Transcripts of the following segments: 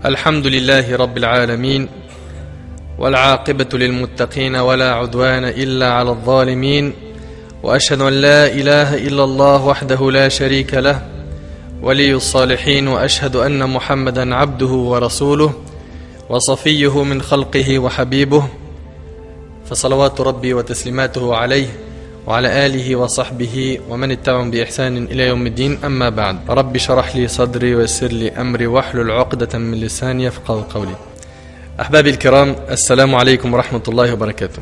الحمد لله رب العالمين والعاقبة للمتقين ولا عدوان إلا على الظالمين وأشهد أن لا إله إلا الله وحده لا شريك له ولي الصالحين وأشهد أن محمدا عبده ورسوله وصفيه من خلقه وحبيبه فصلوات ربي وتسليماته عليه وعلى آله وصحبه ومن اتبعهم بإحسان إلى يوم الدين أما بعد ربي شرح لي صدري ويسر لي أمري واحلل عقدة من لساني يفقهوا قولي. Ahbabi al-Kiram, assalamu alaikum wa rahmatullahi wa barakatuh.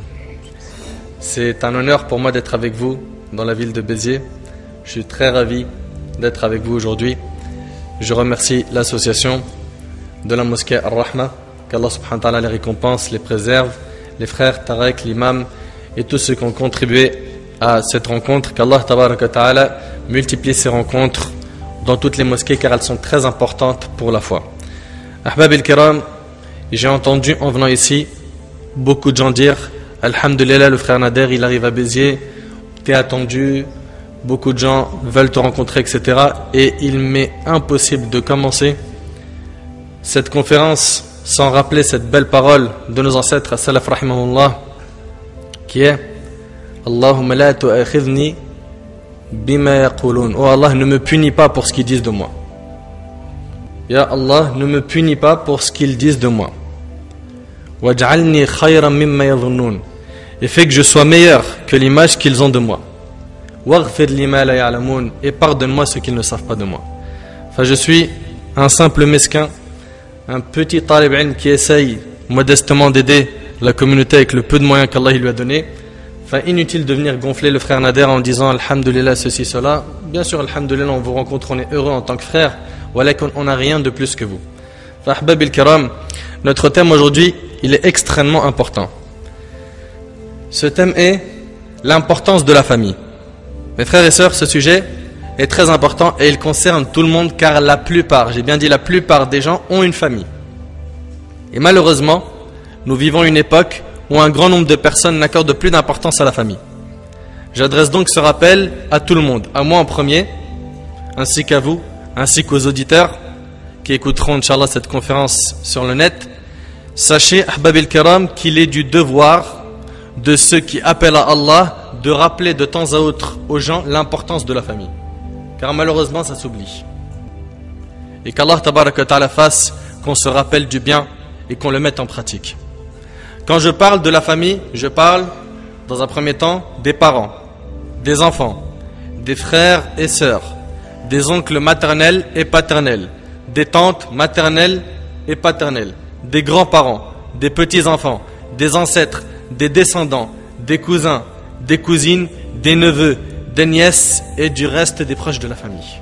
C'est un honneur pour moi d'être avec vous dans la ville de Béziers. Je suis très ravi d'être avec vous aujourd'hui. Je remercie l'association de la mosquée Ar-Rahma, qu'Allah subhanahu wa ta'ala les récompense, les préserve, les frères Tarek, l'imam et tous ceux qui ont contribué à cette rencontre, qu'Allah tabaraka ta'ala multiplie ces rencontres dans toutes les mosquées car elles sont très importantes pour la foi. Ahbab al-Kiram, j'ai entendu en venant ici beaucoup de gens dire Alhamdulillah, le frère Nader il arrive à Béziers, t'es attendu, beaucoup de gens veulent te rencontrer, etc. Et il m'est impossible de commencer cette conférence sans rappeler cette belle parole de nos ancêtres, Salaf rahimahullah, qui est Allahumma la tu'akhidhni bima yaqulun. Oh Allah, ne me punis pas pour ce qu'ils disent de moi. Ya Allah, ne me punis pas pour ce qu'ils disent de moi. Waj'alni khayran mimma yadhunnun. Et fais que je sois meilleur que l'image qu'ils ont de moi. Waghfir li ma la ya'lamun. Et pardonne-moi ce qu'ils ne savent pas de moi. Enfin, je suis un simple mesquin, un petit talib ilm qui essaye modestement d'aider la communauté avec le peu de moyens qu'Allah lui a donné. Enfin, inutile de venir gonfler le frère Nader en disant Alhamdulillah ceci, cela. Bien sûr, Alhamdulillah, on vous rencontre, on est heureux en tant que frère. Voilà qu'on n'a rien de plus que vous. Ahbab al-Kiram, notre thème aujourd'hui, il est extrêmement important. Ce thème est l'importance de la famille. Mes frères et sœurs, ce sujet est très important et il concerne tout le monde car la plupart, j'ai bien dit la plupart des gens ont une famille. Et malheureusement, nous vivons une époque où un grand nombre de personnes n'accordent plus d'importance à la famille. J'adresse donc ce rappel à tout le monde, à moi en premier, ainsi qu'à vous, ainsi qu'aux auditeurs qui écouteront Inch'Allah cette conférence sur le net. Sachez, Ahbab al-Kiram, qu'il est du devoir de ceux qui appellent à Allah de rappeler de temps à autre aux gens l'importance de la famille. Car malheureusement ça s'oublie. Et qu'Allah tabaraka ta'ala fasse qu'on se rappelle du bien et qu'on le mette en pratique. Quand je parle de la famille, je parle dans un premier temps des parents, des enfants, des frères et sœurs, des oncles maternels et paternels, des tantes maternelles et paternelles, des grands-parents, des petits-enfants, des ancêtres, des descendants, des cousins, des cousines, des neveux, des nièces et du reste des proches de la famille.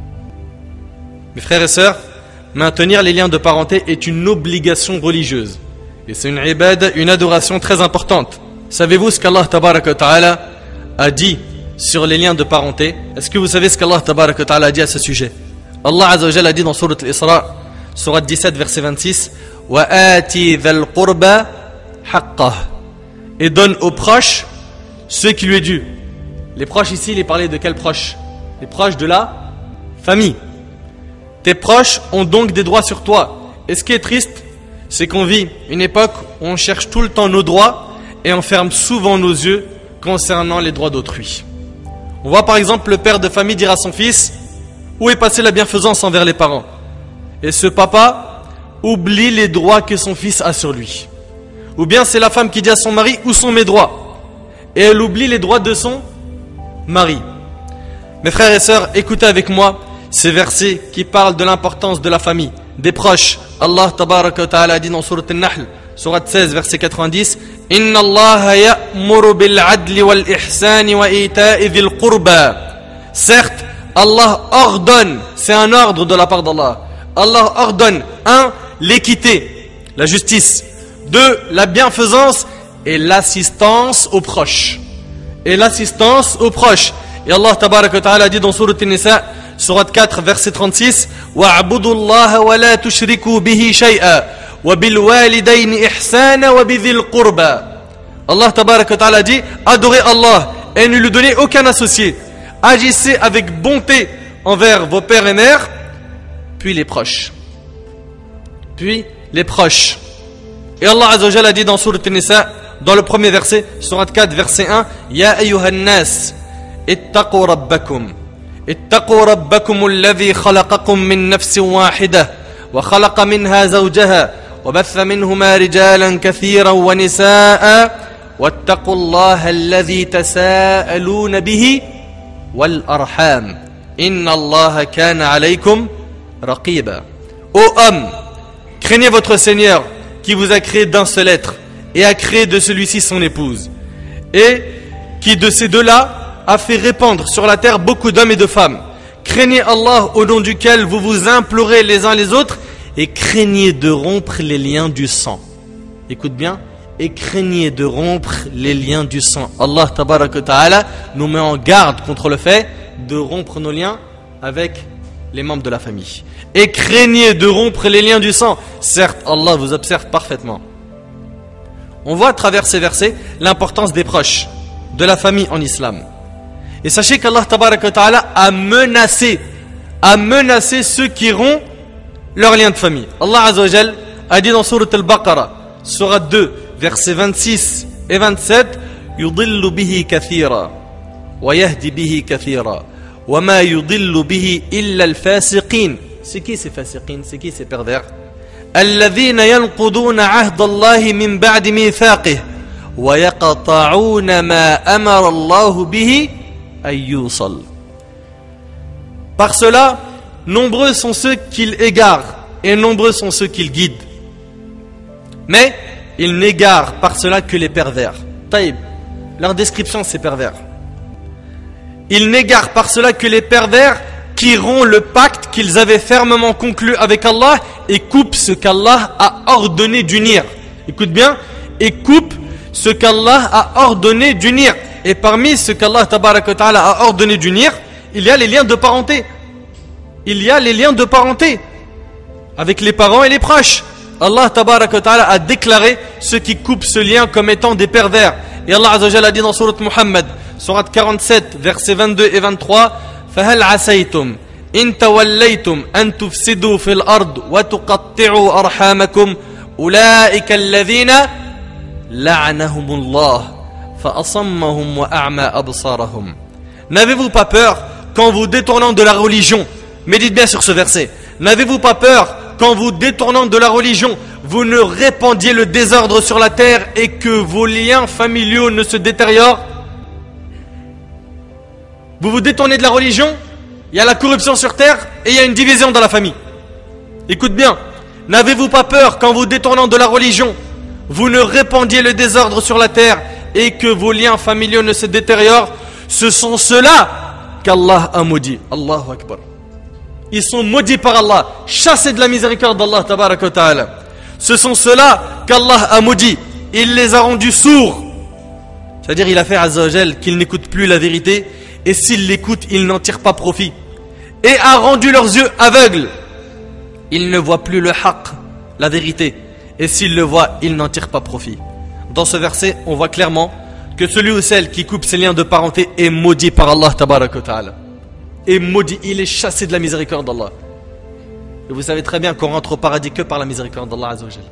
Mes frères et sœurs, maintenir les liens de parenté est une obligation religieuse. Et c'est une ibad, une adoration très importante. Savez-vous ce qu'Allah tabaraka ta'ala a dit sur les liens de parenté? Est-ce que vous savez ce qu'Allah tabaraka ta'ala a dit à ce sujet? Allah azza wa jalla a dit dans Sourate Al-Isra, Sourate 17 verset 26, wa ati dhal qurba haqqah, et donne aux proches ce qui lui est dû. Les proches ici, il est parlé de quels proches? Les proches de la famille. Tes proches ont donc des droits sur toi. Et ce qui est triste, c'est qu'on vit une époque où on cherche tout le temps nos droits et on ferme souvent nos yeux concernant les droits d'autrui. On voit par exemple le père de famille dire à son fils: où est passée la bienfaisance envers les parents? Et ce papa oublie les droits que son fils a sur lui. Ou bien c'est la femme qui dit à son mari: où sont mes droits? Et elle oublie les droits de son mari. Mes frères et sœurs, écoutez avec moi ces versets qui parlent de l'importance de la famille, des proches. Allah tabaraka wa ta'ala a dit dans Sourate An-Nahl, Sourate 16 verset 90, Inna Allah ya'muru bil adli wal ihsani wa ita'i dhil qurba. Certes, Allah ordonne, c'est un ordre de la part d'Allah. Allah ordonne 1. L'équité, la justice. 2. La bienfaisance et l'assistance aux proches. Et l'assistance aux proches. Et Allah tabaraka wa ta'ala a dit dans Sourate An-Nisa, Sourate 4 verset 36, wa'budu Allah wa la tushriku bihi shay'a wa bil walidayni ihsana wa bidhil qurba. Allah tabaraka wa ta'ala dit: adorez Allah et ne lui donnez aucun associé. Agissez avec bonté envers vos pères et mères, puis les proches. puis les proches. Et Allah Azza wa Jalla a dit dans Sourate An-Nisa, dans le premier verset, Sourate 4, verset 1, Ya ayyuhan nas, ittaqu rabbakum. اتقوا ربكم الذي خلقكم من نفس واحدة وخلق منها زوجها وبث منهما رجالا كثيرا ونساء واتقوا الله الذي تساءلون به والأرحام إن الله كان عليكم رقيبا. Ô hommes, craignez votre Seigneur qui vous a créé d'un seul être et a créé de celui-ci son épouse et qui de ces deux-là a fait répandre sur la terre beaucoup d'hommes et de femmes. Craignez Allah au nom duquel vous vous implorez les uns les autres et craignez de rompre les liens du sang. Écoute bien, et craignez de rompre les liens du sang. Allah tabaraka ta'ala nous met en garde contre le fait de rompre nos liens avec les membres de la famille. Et craignez de rompre les liens du sang. Certes, Allah vous observe parfaitement. On voit à travers ces versets l'importance des proches, de la famille en islam. Et sachez qu'Allah tabaraka ta'ala a menacé ceux qui rompent leurs liens de famille. Allah Azza wa Jal a dit dans Sourate Al-Baqarah, Sourate 2, versets 26 et 27, Yudillu bihi kathira, wa yahdi bihi kathira, wa ma yudillu bihi illa al-fasiqin. C'est qui ces fasiqin? C'est qui ces pervers? Alladhina yanquduna ahda Allahi min ba'di mithaqih, wa yaqta'una ma amara Allahu bihi. Par cela, nombreux sont ceux qu'il égare et nombreux sont ceux qu'il guide. Mais il n'égare par cela que les pervers. Taïb, leur description c'est pervers. Il n'égare par cela que les pervers qui rompent le pacte qu'ils avaient fermement conclu avec Allah et coupent ce qu'Allah a ordonné d'unir. Écoute bien, et coupent ce qu'Allah a ordonné d'unir. Et parmi ce qu'Allah tabaraka ta'ala a ordonné d'unir, il y a les liens de parenté. Il y a les liens de parenté avec les parents et les proches. Allah tabaraka ta'ala a déclaré ceux qui coupent ce lien comme étant des pervers. Et Allah Azza wa Jalla a dit dans Sourate Muhammad, Sourate 47, versets 22 et 23, فَهَلْ عَسَيْتُمْ إِن تَوَلَّيْتُمْ أَن تُفْسِدُوا فِي الْأَرْضِ وَتُقَطِّعُوا أَرْحَامَكُمْ أُولَئِكَ الَّذِينَ لَعَنَهُمُ اللَّهُ. N'avez-vous pas peur qu'en vous détournant de la religion, médite bien sur ce verset, n'avez-vous pas peur qu'en vous détournant de la religion, vous ne répandiez le désordre sur la terre et que vos liens familiaux ne se détériorent? Vous vous détournez de la religion, il y a la corruption sur terre et il y a une division dans la famille. Écoute bien, n'avez-vous pas peur qu'en vous détournant de la religion, vous ne répandiez le désordre sur la terre et que vos liens familiaux ne se détériorent? Ce sont ceux-là qu'Allah a maudits. Allahu Akbar. Ils sont maudits par Allah, chassés de la miséricorde d'Allah tabaraka wa ta'ala. Ce sont ceux-là qu'Allah a maudits. Il les a rendus sourds. C'est-à-dire il a fait Azza wa Jal qu'ils n'écoutent plus la vérité, et s'ils l'écoutent, ils n'en tirent pas profit. Et a rendu leurs yeux aveugles. Ils ne voient plus le haqq, la vérité, et s'ils le voient, ils n'en tirent pas profit. Dans ce verset, on voit clairement que celui ou celle qui coupe ses liens de parenté est maudit par Allah tabaraka wa ta'ala. Est maudit, il est chassé de la miséricorde d'Allah. Et vous savez très bien qu'on rentre au paradis que par la miséricorde d'Allah Azza wa Jal.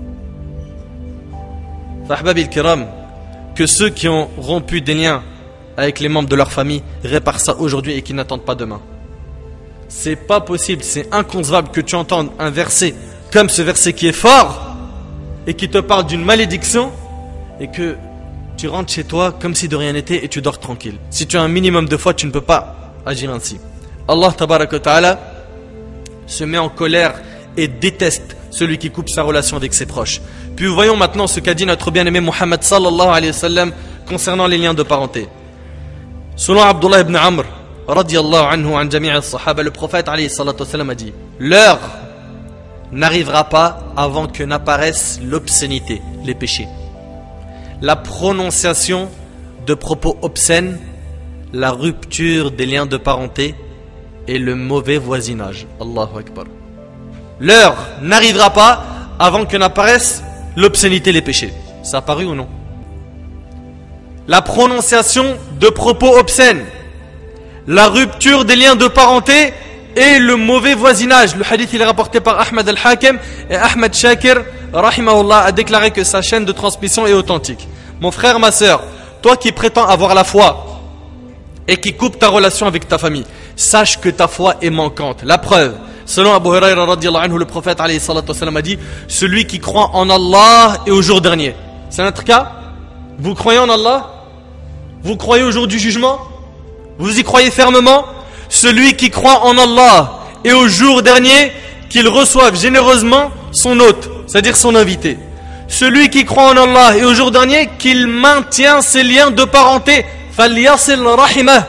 Fahbabi al-kiram, que ceux qui ont rompu des liens avec les membres de leur famille réparent ça aujourd'hui et qui n'attendent pas demain. C'est pas possible, c'est inconcevable que tu entendes un verset comme ce verset qui est fort et qui te parle d'une malédiction et que tu rentres chez toi comme si de rien n'était et tu dors tranquille. Si tu as un minimum de foi, tu ne peux pas agir ainsi. Allah tabaraka wa ta'ala se met en colère et déteste celui qui coupe sa relation avec ses proches. Puis voyons maintenant ce qu'a dit notre bien-aimé Muhammad sallallahu alayhi wa sallam concernant les liens de parenté. Selon Abdullah ibn Amr radiyallahu anhu an jami' al-sahaba, le prophète alayhi salatu wa sallam a dit: l'heure n'arrivera pas avant que n'apparaisse l'obscénité, les péchés, la prononciation de propos obscènes, la rupture des liens de parenté et le mauvais voisinage. Allahu Akbar. L'heure n'arrivera pas avant que n'apparaisse l'obscénité, les péchés. Ça a apparu ou non? La prononciation de propos obscènes, la rupture des liens de parenté et le mauvais voisinage. Le hadith il est rapporté par Ahmad al-Hakim et Ahmad Shakir rahimahullah a déclaré que sa chaîne de transmission est authentique. Mon frère, ma sœur, toi qui prétends avoir la foi et qui coupe ta relation avec ta famille, sache que ta foi est manquante. La preuve, selon Abu Huraira radiyallahu anhu, le prophète alayhi salatu wasalam a dit: celui qui croit en Allah et au jour dernier. C'est notre cas? Vous croyez en Allah? Vous croyez au jour du jugement? Vous y croyez fermement? Celui qui croit en Allah et au jour dernier, qu'il reçoive généreusement son hôte, c'est-à-dire son invité. Celui qui croit en Allah et au jour dernier, qu'il maintient ses liens de parenté. فَلْيَصِلْ رَحِمَهُ.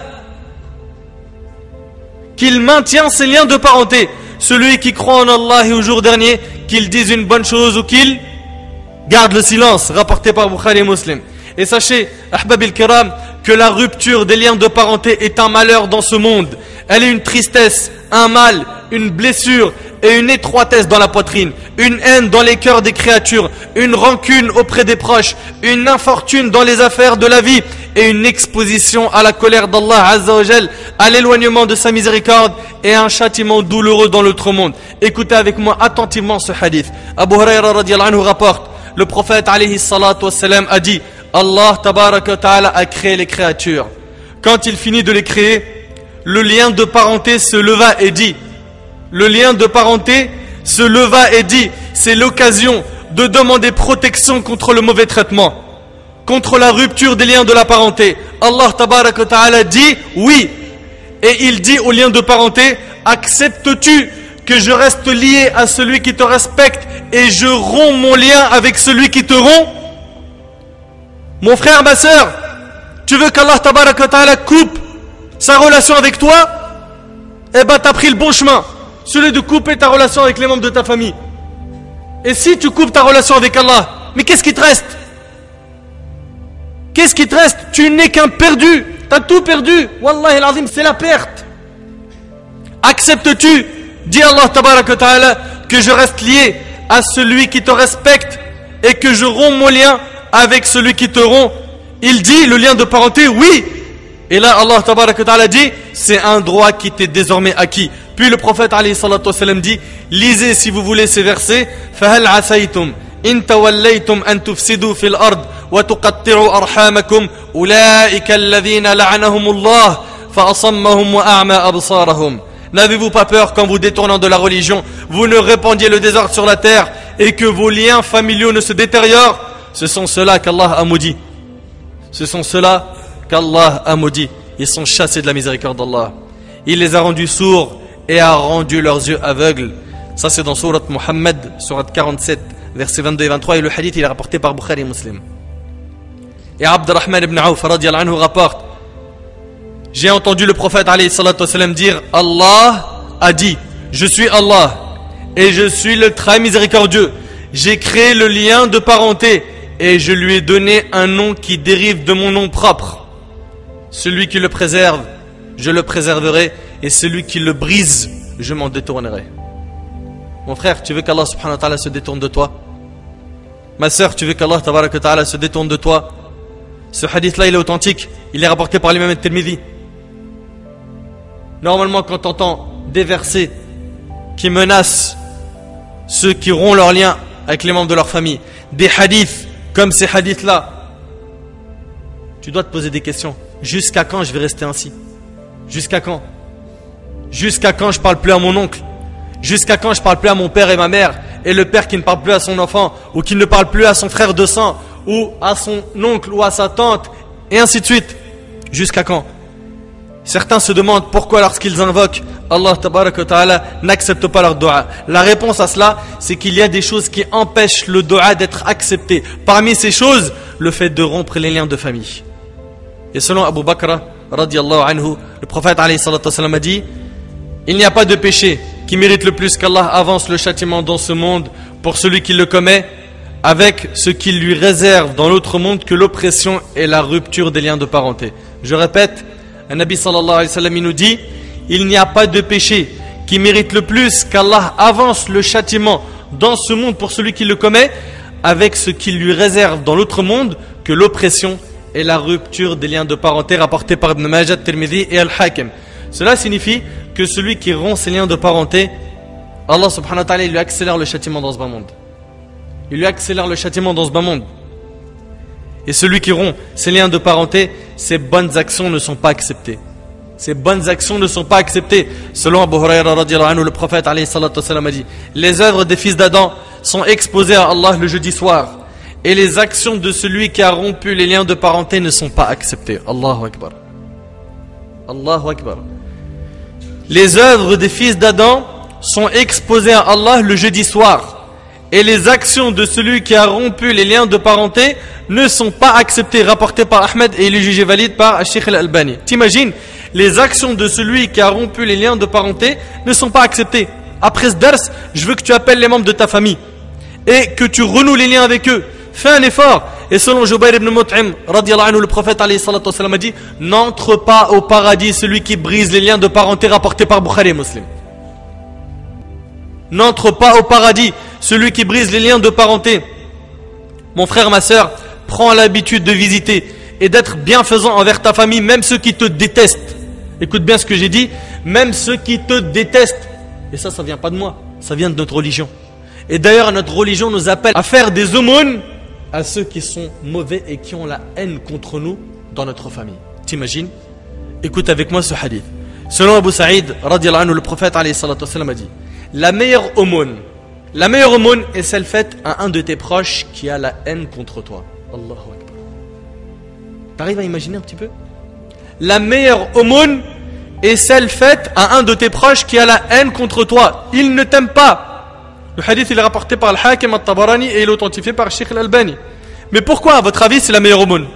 Qu'il maintient ses liens de parenté. Celui qui croit en Allah et au jour dernier, qu'il dise une bonne chose ou qu'il garde le silence, rapporté par Bukhari et Muslim. Et sachez, ahbab al-kiram, que la rupture des liens de parenté est un malheur dans ce monde. Elle est une tristesse, un mal, une blessure et une étroitesse dans la poitrine, une haine dans les cœurs des créatures, une rancune auprès des proches, une infortune dans les affaires de la vie et une exposition à la colère d'Allah Azza wa Jal, à l'éloignement de sa miséricorde et un châtiment douloureux dans l'autre monde. Écoutez avec moi attentivement ce hadith. Abu Huraira radiyallahu anhu rapporte, le prophète alayhi salatu wassalam a dit: Allah tabaraka wa ta'ala a créé les créatures. Quand il finit de les créer, le lien de parenté se leva et dit, le lien de parenté se leva et dit, c'est l'occasion de demander protection contre le mauvais traitement, contre la rupture des liens de la parenté. Allah tabaraka wa ta'ala dit oui, et il dit au lien de parenté: acceptes-tu que je reste lié à celui qui te respecte et je romps mon lien avec celui qui te rompt? Mon frère, ma sœur, tu veux qu'Allah tabaraka wa ta'ala coupe sa relation avec toi? Eh ben t'as pris le bon chemin, celui de couper ta relation avec les membres de ta famille. Et si tu coupes ta relation avec Allah, mais qu'est-ce qui te reste? Qu'est-ce qui te reste? Tu n'es qu'un perdu, t'as tout perdu. Wallahi al-azim, c'est la perte. Acceptes-tu, dit Allah tabaraka wa ta'ala, que je reste lié à celui qui te respecte et que je romps mon lien avec celui qui te rompt? Il dit, le lien de parenté, oui. Et là Allah tabaraka wa ta'ala dit, c'est un droit qui t'est désormais acquis. Puis le prophète alayhi salatu wasalam dit, lisez si vous voulez ces versets: فَهَلْ عَسَيْتُمْ إِن تَوَلَّيْتُمْ أَن تُفْسِدُوا فِي الْأَرْضِ وَتُقَطِّعُوا أَرْحَامَكُمْ أُولَئِكَ الَّذِينَ لَعَنَهُمُ اللَّهُ فَأَصَمَّهُمْ وَأَعْمَى أَبْصَارَهُمْ. N'avez-vous pas peur qu'en vous détournant de la religion, vous ne répandiez le désordre sur la terre et que vos liens familiaux ne se détériorent? Ce sont ceux-là qu'Allah a maudits. Ce sont ceux-là qu'Allah a maudits. Ils sont chassés de la miséricorde d'Allah. Il les a rendus sourds et a rendu leurs yeux aveugles. Ça c'est dans Surat Muhammad, Surat 47, versets 22 et 23. Et le hadith il est rapporté par Bukhari et Muslim. Et Abdurrahman ibn Auf radiyallahu anhu rapporte: j'ai entendu le prophète alayhi salatu wasalam dire: Allah a dit, je suis Allah et je suis le très miséricordieux. J'ai créé le lien de parenté et je lui ai donné un nom qui dérive de mon nom propre. Celui qui le préserve, je le préserverai, et celui qui le brise, je m'en détournerai. Mon frère, tu veux qu'Allah subhanahu wa ta'ala se détourne de toi? Ma sœur, tu veux qu'Allah tabaraka wa ta'ala se détourne de toi? Ce hadith-là, il est authentique. Il est rapporté par l'imam al-Tirmidhi. Normalement, quand tu entends des versets qui menacent ceux qui rompent leurs liens avec les membres de leur famille, des hadiths comme ces hadiths-là, tu dois te poser des questions. Jusqu'à quand je vais rester ainsi? Jusqu'à quand? Jusqu'à quand je parle plus à mon oncle? Jusqu'à quand je parle plus à mon père et ma mère? Et le père qui ne parle plus à son enfant, ou qui ne parle plus à son frère de sang, ou à son oncle, ou à sa tante, et ainsi de suite. Jusqu'à quand? Certains se demandent pourquoi lorsqu'ils invoquent Allah tabaraka wa ta'ala n'accepte pas leur dua. La réponse à cela, c'est qu'il y a des choses qui empêchent le dua d'être accepté. Parmi ces choses, le fait de rompre les liens de famille. Et selon Abu Bakr radiyallahu anhu, le prophète alayhi salatu wasalam a dit: il n'y a pas de péché qui mérite le plus qu'Allah avance le châtiment dans ce monde pour celui qui le commet, avec ce qu'il lui réserve dans l'autre monde, que l'oppression et la rupture des liens de parenté. Je répète, un Nabi sallallahu alayhi wa sallam il nous dit: il n'y a pas de péché qui mérite le plus qu'Allah avance le châtiment dans ce monde pour celui qui le commet, avec ce qu'il lui réserve dans l'autre monde, que l'oppression et la rupture des liens de parenté, rapportés par Ibn Majah, Tirmidhi et Al-Hakim. Cela signifie que que celui qui rompt ses liens de parenté, Allah subhanahu wa ta'ala, il lui accélère le châtiment dans ce bas monde. Il lui accélère le châtiment dans ce bas monde. Et celui qui rompt ses liens de parenté, ses bonnes actions ne sont pas acceptées. Ces bonnes actions ne sont pas acceptées. Selon Abu Huraira radiyallahu anhu, le prophète alayhi salatu wassalam a dit: les œuvres des fils d'Adam sont exposées à Allah le jeudi soir, et les actions de celui qui a rompu les liens de parenté ne sont pas acceptées. Allahu Akbar. Allahu Akbar. Les œuvres des fils d'Adam sont exposées à Allah le jeudi soir, et les actions de celui qui a rompu les liens de parenté ne sont pas acceptées. Rapporté par Ahmed et il est jugé valide par Sheikh Al-Albani. T'imagines, les actions de celui qui a rompu les liens de parenté ne sont pas acceptées. Après ce dars, je veux que tu appelles les membres de ta famille et que tu renoues les liens avec eux. Fais un effort. Et selon Jubayr ibn Mut'im radiyallahu anhu, le prophète alayhi salatu wassalam a dit: n'entre pas au paradis celui qui brise les liens de parenté, rapporté par Bukhari et Muslim. N'entre pas au paradis celui qui brise les liens de parenté. Mon frère, ma sœur, prends l'habitude de visiter et d'être bienfaisant envers ta famille, même ceux qui te détestent. Écoute bien ce que j'ai dit, même ceux qui te détestent. Et ça vient pas de moi, ça vient de notre religion. Et d'ailleurs, notre religion nous appelle à faire des aumônes à ceux qui sont mauvais et qui ont la haine contre nous dans notre famille. T'imagines? Écoute avec moi ce hadith. Selon Abu Saïd radiyallahu anhu, le prophète alayhi salatu wassalam a dit: la meilleure aumône est celle faite à un de tes proches qui a la haine contre toi. Allahu Akbar. T'arrives à imaginer un petit peu? La meilleure aumône est celle faite à un de tes proches qui a la haine contre toi. Il ne t'aime pas. Le hadith il est rapporté par Al-Hakim At-Tabarani et il est authentifié par Sheikh Al-Albani. Mais pourquoi, à votre avis, c'est la meilleure aumône?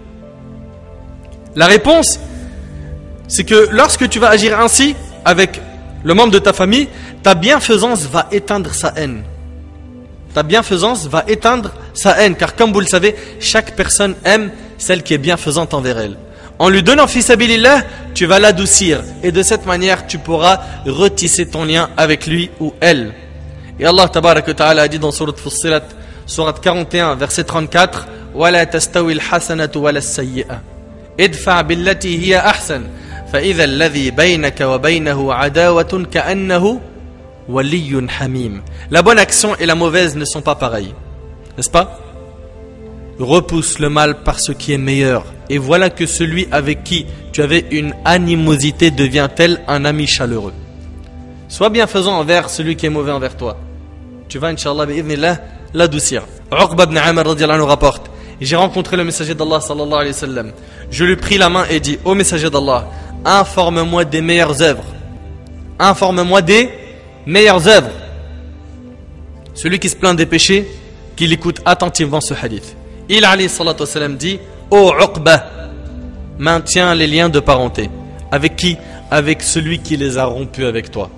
La réponse, c'est que lorsque tu vas agir ainsi avec le membre de ta famille, ta bienfaisance va éteindre sa haine. Ta bienfaisance va éteindre sa haine. Car comme vous le savez, chaque personne aime celle qui est bienfaisante envers elle. En lui donnant fi sabilillah, tu vas l'adoucir. Et de cette manière, tu pourras retisser ton lien avec lui ou elle. Et Allah tabaraka wa ta'ala a dit dans Surat Fussilat, Surat 41, verset 34: وَلَا تَسْتَوِي الْحَسَنَةُ وَلَا السَّيِّئَةُ اِدْفَعْ بِالَّتِي هِيَ أَحْسَنُ فَإِذَا الَّذِي بَيْنَكَ وَبَيْنَهُ عَدَاوَةٌ كَأَنَّهُ وَلِيٌّ حَمِيمٌ. La bonne action et la mauvaise ne sont pas pareilles, n'est-ce pas? Repousse le mal par ce qui est meilleur, et voilà que celui avec qui tu avais une animosité devient tel un ami chaleureux. Sois bienfaisant envers celui qui est mauvais envers toi. Tu vas, Inch'Allah, bi'idhnillah, l'adoucir. Uqba ibn Amr radiyallahu anhu rapporte: j'ai rencontré le messager d'Allah sallallahu alayhi wa sallam. Je lui pris la main et dis: ô messager d'Allah, informe-moi des meilleures œuvres. Informe-moi des meilleures œuvres. Celui qui se plaint des péchés, qu'il écoute attentivement ce hadith. Il alayhi salatu wassalam dit: ô Uqba, maintiens les liens de parenté. Avec qui? Avec celui qui les a rompus avec toi.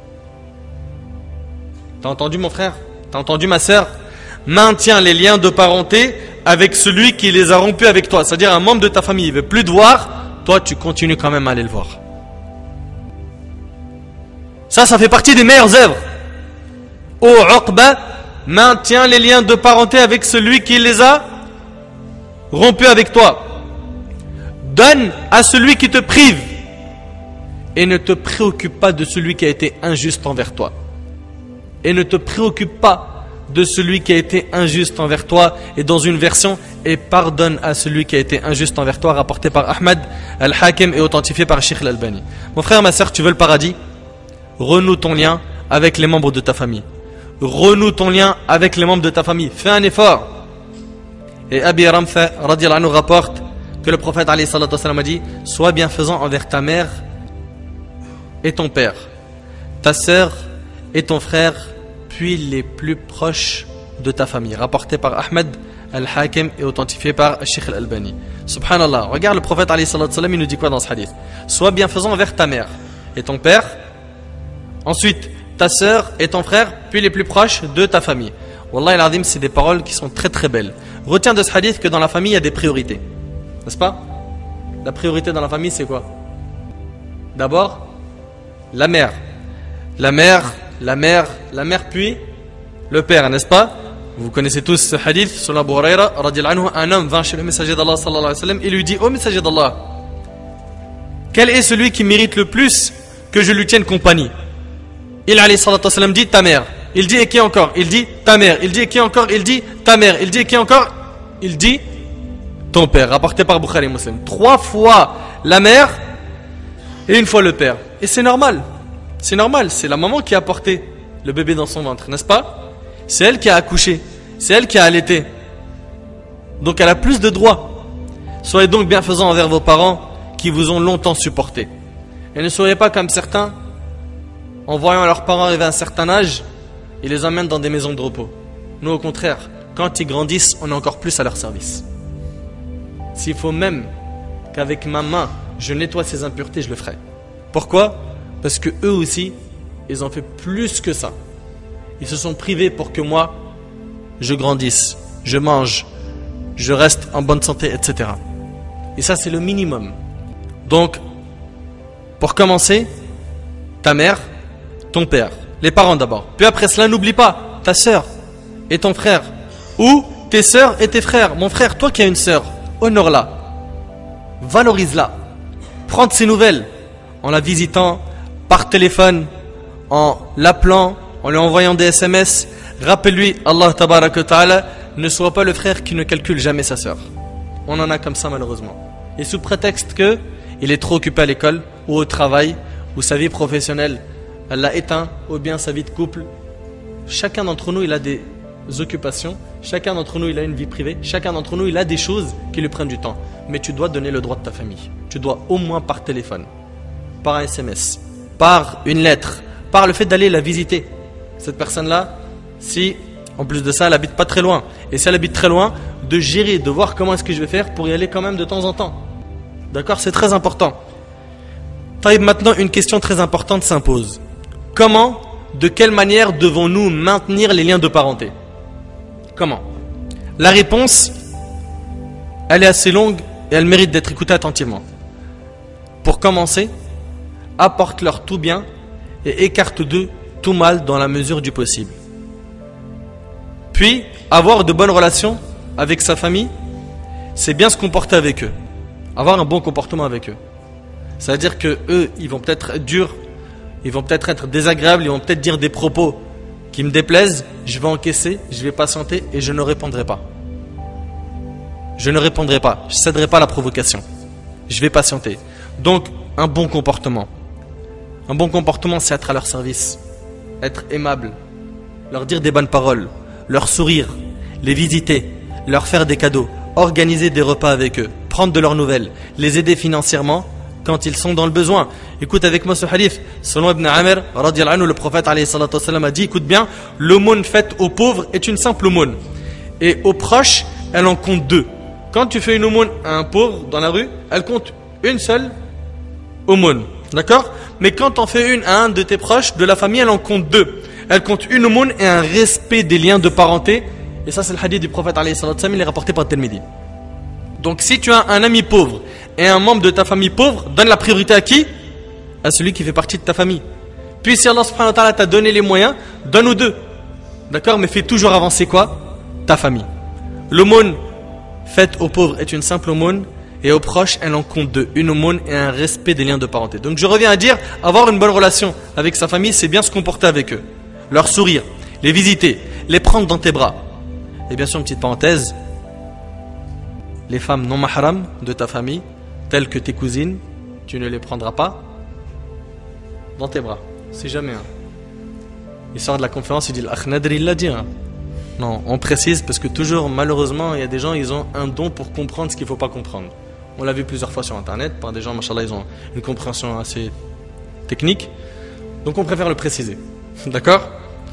T'as entendu mon frère? T'as entendu ma sœur? Maintiens les liens de parenté avec celui qui les a rompus avec toi. C'est-à-dire un membre de ta famille, il ne veut plus te voir, toi tu continues quand même à aller le voir. Ça fait partie des meilleures œuvres. Ô Uqba, maintiens les liens de parenté avec celui qui les a rompus avec toi. Donne à celui qui te prive et ne te préoccupe pas de celui qui a été injuste envers toi. Et ne te préoccupe pas de celui qui a été injuste envers toi. Et dans une version, et pardonne à celui qui a été injuste envers toi, rapporté par Ahmad Al-Hakim et authentifié par Sheikh Al-Albani. Mon frère, ma sœur, tu veux le paradis? Renoue ton lien avec les membres de ta famille. Renoue ton lien avec les membres de ta famille. Fais un effort. Et Abi Ramfa radiyallahu anhu rapporte que le prophète alayhi salatu wassalam a dit: sois bienfaisant envers ta mère et ton père, ta sœur et ton frère, puis les plus proches de ta famille. Rapporté par Ahmed Al-Hakim et authentifié par Sheikh Al-Albani. Subhanallah, regarde le prophète alayhi salatu wassalam, il nous dit quoi dans ce hadith? Sois bienfaisant envers ta mère et ton père, ensuite ta sœur et ton frère, puis les plus proches de ta famille. Wallahi al-azim, c'est des paroles qui sont très très belles. Retiens de ce hadith que dans la famille il y a des priorités, n'est-ce pas? La priorité dans la famille c'est quoi? D'abord la mère, puis le père, n'est-ce pas? Vous connaissez tous ce hadith sur Abu Huraira radiyallahu anhu. Un homme vint chez le messager d'Allah sallallahu alayhi wa sallam et lui dit: ô messager d'Allah, quel est celui qui mérite le plus que je lui tienne compagnie. Il alayhi salatu wassalam dit ta mère. Il dit et qui encore? Il dit ta mère. Il dit et qui encore? Il dit ta mère. Il dit et qui encore? Il dit ton père. Rapporté par Bukhari Muslim. 3 fois la mère et 1 fois le père. Et c'est normal. C'est normal. C'est la maman qui a porté le bébé dans son ventre, n'est-ce pas? C'est elle qui a accouché. C'est elle qui a allaité. Donc elle a plus de droits. Soyez donc bienfaisants envers vos parents qui vous ont longtemps supporté. Et ne soyez pas comme certains, en voyant leurs parents arriver à un certain âge, ils les emmènent dans des maisons de repos. Nous au contraire, quand ils grandissent, on est encore plus à leur service. S'il faut même qu'avec ma main, je nettoie ces impuretés, je le ferai. Pourquoi? Parce que eux aussi, ils ont fait plus que ça. Ils se sont privés pour que moi, je grandisse, je mange, je reste en bonne santé, etc. Et ça, c'est le minimum. Donc, pour commencer, ta mère, ton père, les parents d'abord. Puis après cela, n'oublie pas ta sœur et ton frère. Ou tes sœurs et tes frères. Mon frère, toi qui as une sœur, honore-la. Valorise-la. Prends de ses nouvelles en la visitant par téléphone, en l'appelant, en lui envoyant des SMS. Rappelle-lui, Allah tabaraka ta'ala, ne sois pas le frère qui ne calcule jamais sa sœur. On en a comme ça malheureusement. Et sous prétexte que il est trop occupé à l'école ou au travail ou sa vie professionnelle, elle l'a éteint, ou bien sa vie de couple. Chacun d'entre nous, il a des occupations. Chacun d'entre nous, il a une vie privée. Chacun d'entre nous, il a des choses qui lui prennent du temps. Mais tu dois donner le droit de ta famille. Tu dois au moins par téléphone, par un SMS, par une lettre, par le fait d'aller la visiter. Cette personne-là, si, en plus de ça, elle habite pas très loin. Et si elle habite très loin, de gérer, de voir comment est-ce que je vais faire pour y aller quand même de temps en temps. D'accord? C'est très important. Taïb, maintenant, une question très importante s'impose. Comment, de quelle manière devons-nous maintenir les liens de parenté? Comment? La réponse, elle est assez longue et elle mérite d'être écoutée attentivement. Pour commencer, apporte-leur tout bien et écarte d'eux tout mal dans la mesure du possible. Puis, avoir de bonnes relations avec sa famille, c'est bien se comporter avec eux. Avoir un bon comportement avec eux. C'est-à-dire que eux, ils vont peut-être être durs, ils vont peut-être être désagréables, ils vont peut-être dire des propos qui me déplaisent, je vais encaisser, je vais patienter et je ne répondrai pas. Je ne répondrai pas, je ne céderai pas à la provocation. Je vais patienter. Donc, un bon comportement. Un bon comportement, c'est être à leur service, être aimable, leur dire des bonnes paroles, leur sourire, les visiter, leur faire des cadeaux, organiser des repas avec eux, prendre de leurs nouvelles, les aider financièrement quand ils sont dans le besoin. Écoute avec moi ce hadith, selon Ibn Amr, radiallahu anhu, le prophète alayhi salatu wassalam a dit, écoute bien, l'aumône faite aux pauvres est une simple aumône. Et aux proches, elle en compte 2. Quand tu fais une aumône à un pauvre dans la rue, elle compte une seule aumône. D'accord? Mais quand tu en fais une à un de tes proches, de la famille, elle en compte 2. Elle compte une aumône et un respect des liens de parenté. Et ça, c'est le hadith du prophète alayhi salatu wassalam, il est rapporté par Tirmidhi. Donc si tu as un ami pauvre et un membre de ta famille pauvre, donne la priorité à qui? À celui qui fait partie de ta famille. Puis si Allah subhanahu wa ta'ala t'a donné les moyens, donne aux 2. D'accord? Mais fais toujours avancer quoi? Ta famille. L'aumône faite aux pauvres est une simple aumône et aux proches, elle en compte 2. Une aumône et un respect des liens de parenté. Donc je reviens à dire, avoir une bonne relation avec sa famille, c'est bien se comporter avec eux. Leur sourire, les visiter, les prendre dans tes bras. Et bien sûr, une petite parenthèse, les femmes non mahram de ta famille, telles que tes cousines, tu ne les prendras pas dans tes bras. C'est jamais. Il sort de la conférence, il dit l'akh nadri, il l'a dit. Non, on précise parce que toujours, malheureusement, il y a des gens, ils ont un don pour comprendre ce qu'il ne faut pas comprendre. On l'a vu plusieurs fois sur internet, par des gens, machallah, ils ont une compréhension assez technique. Donc on préfère le préciser. D'accord?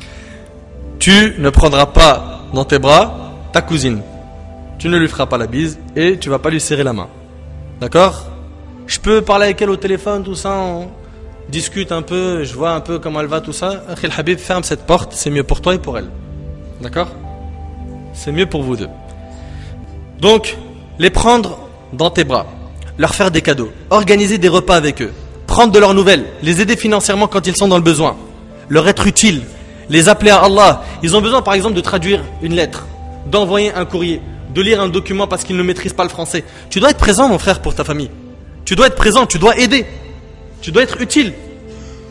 Tu ne prendras pas dans tes bras ta cousine. Tu ne lui feras pas la bise et tu ne vas pas lui serrer la main. D'accord? Je peux parler avec elle au téléphone, tout ça, on discute un peu, je vois un peu comment elle va, tout ça. Akhil Habib, ferme cette porte, c'est mieux pour toi et pour elle. D'accord? C'est mieux pour vous deux. Donc, les prendre dans tes bras, leur faire des cadeaux, organiser des repas avec eux, prendre de leurs nouvelles, les aider financièrement quand ils sont dans le besoin, leur être utile, les appeler à Allah. Ils ont besoin par exemple de traduire une lettre, d'envoyer un courrier, de lire un document parce qu'ils ne maîtrisent pas le français. Tu dois être présent mon frère pour ta famille. Tu dois être présent, tu dois aider. Tu dois être utile.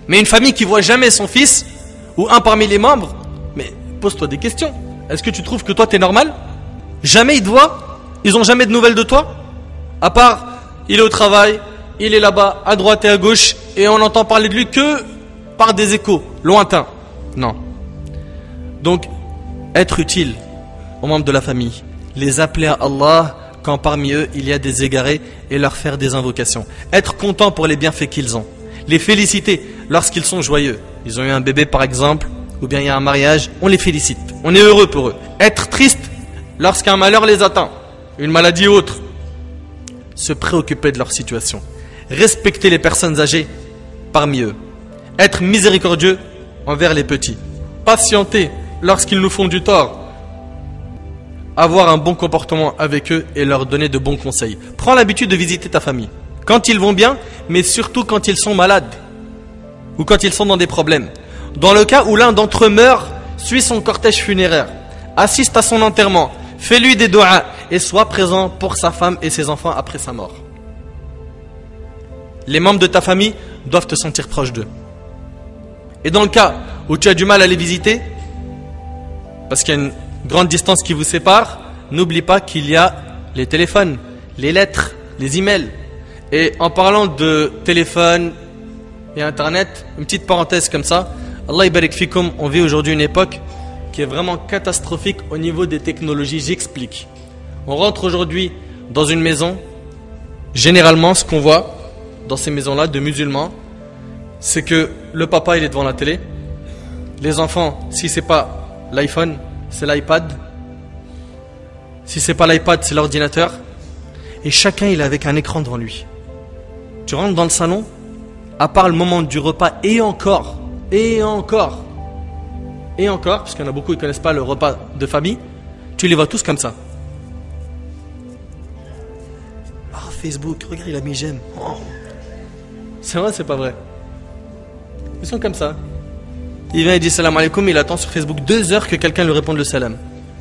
Mais une famille qui voit jamais son fils, ou un parmi les membres, mais pose-toi des questions. Est-ce que tu trouves que toi t'es normal? Jamais ils te voient? Ils ont jamais de nouvelles de toi? À part, il est au travail, il est là-bas, à droite et à gauche, et on entend parler de lui que par des échos, lointains. Non. Donc, être utile aux membres de la famille, les appeler à Allah quand parmi eux il y a des égarés et leur faire des invocations. Être content pour les bienfaits qu'ils ont. Les féliciter lorsqu'ils sont joyeux. Ils ont eu un bébé par exemple, ou bien il y a un mariage, on les félicite. On est heureux pour eux. Être triste lorsqu'un malheur les atteint, une maladie ou autre. Se préoccuper de leur situation. Respecter les personnes âgées parmi eux. Être miséricordieux envers les petits. Patienter lorsqu'ils nous font du tort. Avoir un bon comportement avec eux et leur donner de bons conseils. Prends l'habitude de visiter ta famille. Quand ils vont bien, mais surtout quand ils sont malades. Ou quand ils sont dans des problèmes. Dans le cas où l'un d'entre eux meurt, suis son cortège funéraire. Assiste à son enterrement. Fais-lui des doigts et sois présent pour sa femme et ses enfants après sa mort. Les membres de ta famille doivent te sentir proche d'eux. Et dans le cas où tu as du mal à les visiter, parce qu'il y a une grande distance qui vous sépare, n'oublie pas qu'il y a les téléphones, les lettres, les emails. Et en parlant de téléphone et internet, une petite parenthèse comme ça, Allah ibarik fikum, on vit aujourd'hui une époque qui est vraiment catastrophique au niveau des technologies. J'explique. On rentre aujourd'hui dans une maison, généralement ce qu'on voit dans ces maisons-là de musulmans, c'est que le papa il est devant la télé, les enfants, si c'est pas l'iPhone, c'est l'iPad, si c'est pas l'iPad, c'est l'ordinateur, et chacun il est avec un écran devant lui. Tu rentres dans le salon, à part le moment du repas, et encore, parce qu'il y en a beaucoup qui ne connaissent pas le repas de famille, tu les vois tous comme ça. Ah, Facebook, regarde, il a mis j'aime. Oh. C'est vrai, c'est pas vrai. Ils sont comme ça. Il vient et dit salam alaikum, il attend sur Facebook 2 heures que quelqu'un lui réponde le salam.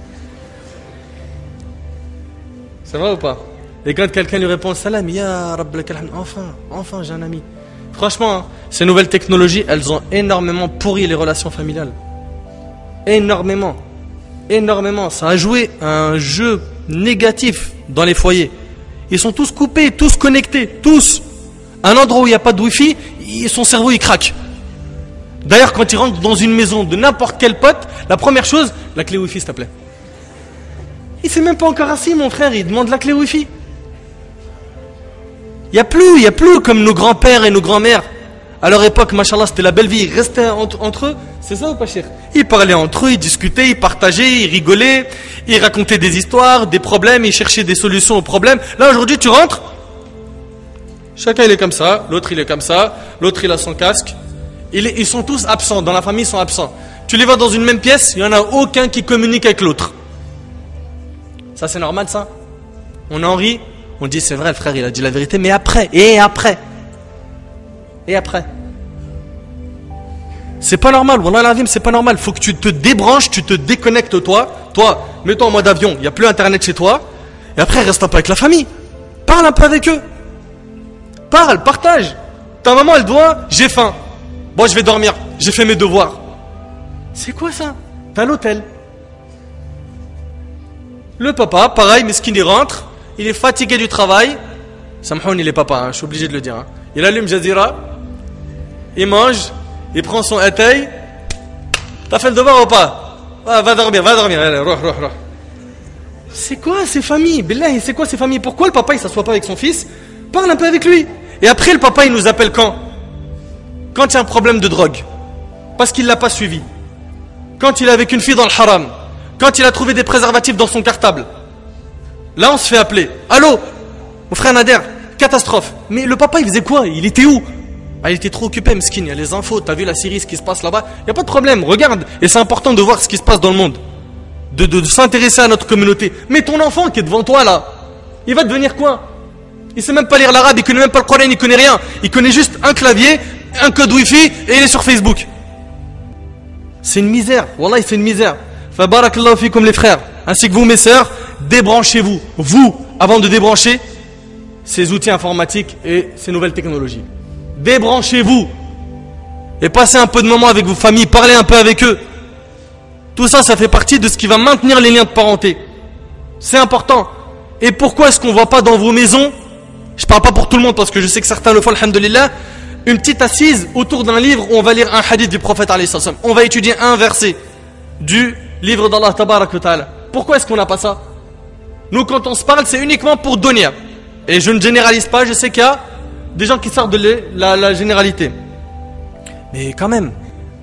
C'est vrai ou pas? Et quand quelqu'un lui répond salam, ya rabbal kalam, enfin j'ai un ami. Franchement, hein, ces nouvelles technologies, elles ont énormément pourri les relations familiales. Énormément. Ça a joué un jeu négatif dans les foyers. Ils sont tous coupés, tous connectés, tous. Un endroit où il n'y a pas de wifi, son cerveau il craque. D'ailleurs, quand il rentre dans une maison de n'importe quel pote, la première chose, la clé wifi s'il te plaît. Il s'est même pas encore assis mon frère, il demande la clé wifi. Il n'y a plus comme nos grands-pères et nos grands-mères. À leur époque, machallah, c'était la belle vie. Ils restaient entre eux, c'est ça ou pas cher? Ils parlaient entre eux, ils discutaient, ils partageaient, ils rigolaient, ils racontaient des histoires, des problèmes, ils cherchaient des solutions aux problèmes. Là aujourd'hui tu rentres, chacun il est comme ça, l'autre il est comme ça, l'autre il a son casque. Ils sont tous absents, dans la famille ils sont absents. Tu les vois dans une même pièce, il n'y en a aucun qui communique avec l'autre. Ça c'est normal ça? On en rit, on dit c'est vrai le frère il a dit la vérité, mais après. C'est pas normal, wallah l'azim, c'est pas normal. Faut que tu te débranches, tu te déconnectes toi, mets-toi en mode avion, il n'y a plus internet chez toi, et après reste un peu avec la famille. Parle un peu avec eux. Partage. Ta maman elle doit, j'ai faim. Bon je vais dormir, j'ai fait mes devoirs. C'est quoi ça? T'as l'hôtel. Le papa, pareil, mesquin il rentre, il est fatigué du travail. Samhoun il est papa, hein, je suis obligé de le dire. Hein. Il allume Jazira, il mange, il prend son éteil. T'as fait le devoir ou pas? Ah, va dormir, allez, roh. C'est quoi ces familles? Billahi, c'est quoi ces familles? Pourquoi le papa il s'assoit pas avec son fils? Parle un peu avec lui. Et après le papa il nous appelle quand il y a un problème de drogue. Parce qu'il l'a pas suivi. Quand il est avec une fille dans le haram. Quand il a trouvé des préservatifs dans son cartable. Là on se fait appeler. Allô? Mon frère Nader, catastrophe. Mais le papa il faisait quoi? Il était où? Ah, il était trop occupé, mesquin. Il y a les infos, t'as vu la Syrie, ce qui se passe là-bas. Il n'y a pas de problème, regarde. Et c'est important de voir ce qui se passe dans le monde. De s'intéresser à notre communauté. Mais ton enfant qui est devant toi là, il va devenir quoi? Il sait même pas lire l'arabe, il connaît même pas le Coran, il connaît rien. Il connaît juste un clavier, un code wifi et il est sur Facebook. C'est une misère, wallah c'est une misère. Fa barakallahu fikum les frères, ainsi que vous mes sœurs, débranchez-vous. Vous, avant de débrancher ces outils informatiques et ces nouvelles technologies. Débranchez-vous. et passez un peu de moments avec vos familles, parlez un peu avec eux. Tout ça, ça fait partie de ce qui va maintenir les liens de parenté. C'est important. Et pourquoi est-ce qu'on ne voit pas dans vos maisons, je ne parle pas pour tout le monde parce que je sais que certains le font, alhamdoulilah, une petite assise autour d'un livre où on va lire un hadith du prophète alayhi salam. On va étudier un verset du livre d'Allah tabarak wa ta'ala. Pourquoi est-ce qu'on n'a pas ça? Nous, quand on se parle, c'est uniquement pour dunya. Et je ne généralise pas, je sais qu'il y a des gens qui sortent de la généralité. Mais quand même.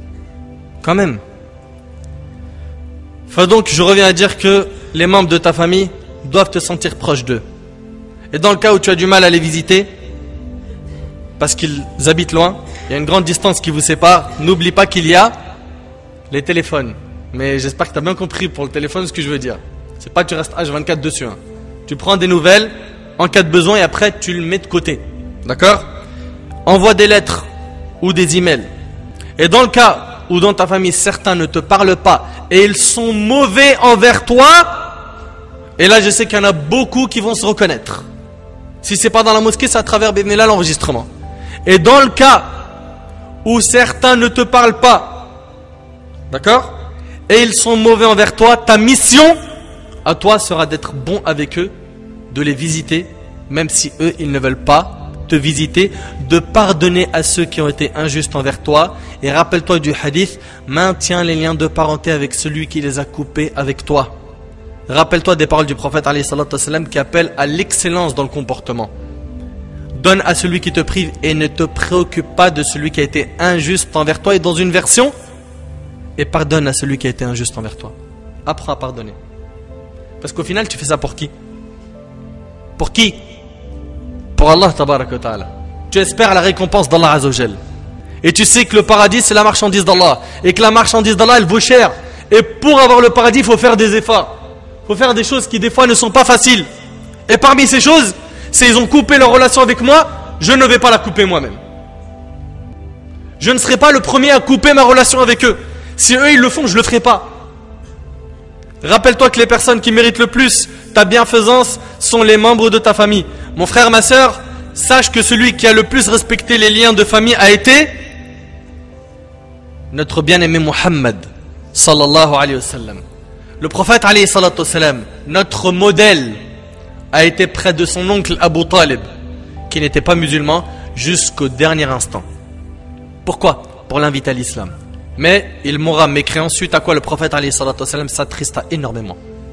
Enfin donc, je reviens à dire que les membres de ta famille doivent te sentir proche d'eux. Et dans le cas où tu as du mal à les visiter, parce qu'ils habitent loin, il y a une grande distance qui vous sépare, n'oublie pas qu'il y a les téléphones. Mais j'espère que tu as bien compris pour le téléphone ce que je veux dire. C'est pas que tu restes H24 dessus. Tu prends des nouvelles en cas de besoin et après tu le mets de côté. D'accord? Envoie des lettres ou des emails. Et dans le cas où dans ta famille certains ne te parlent pas et ils sont mauvais envers toi, et là je sais qu'il y en a beaucoup qui vont se reconnaître. Si c'est pas dans la mosquée, c'est à travers Bévnéla l'enregistrement. Et dans le cas où certains ne te parlent pas, d'accord, et ils sont mauvais envers toi, ta mission à toi sera d'être bon avec eux, de les visiter, même si eux ils ne veulent pas te visiter, de pardonner à ceux qui ont été injustes envers toi. Et rappelle-toi du hadith, maintiens les liens de parenté avec celui qui les a coupés avec toi. Rappelle-toi des paroles du prophète alayhi salatu wassalam qui appellent à l'excellence dans le comportement. Donne à celui qui te prive et ne te préoccupe pas de celui qui a été injuste envers toi. Et dans une version, et pardonne à celui qui a été injuste envers toi. Apprends à pardonner. Parce qu'au final, tu fais ça pour qui? Pour qui? Pour Allah tabaraka wa ta'ala. Tu espères la récompense d'Allah azza wa jal. Et tu sais que le paradis c'est la marchandise d'Allah. Et que la marchandise d'Allah elle vaut cher. Et pour avoir le paradis il faut faire des efforts. Il faut faire des choses qui des fois ne sont pas faciles. Et parmi ces choses, c'est ils ont coupé leur relation avec moi, je ne vais pas la couper moi-même. Je ne serai pas le premier à couper ma relation avec eux. Si eux ils le font, je le ferai pas. Rappelle-toi que les personnes qui méritent le plus ta bienfaisance sont les membres de ta famille. Mon frère, ma soeur, sache que celui qui a le plus respecté les liens de famille a été notre bien-aimé Muhammad sallallahu alayhi wa sallam. Le prophète alayhi salatu wa sallam, notre modèle, a été près de son oncle Abu Talib, qui n'était pas musulman, jusqu'au dernier instant. Pourquoi? Pour l'inviter à l'islam. Mais il mourra mécréant, suite à quoi le prophète alayhi salatu wa sallam s'attrista énormément.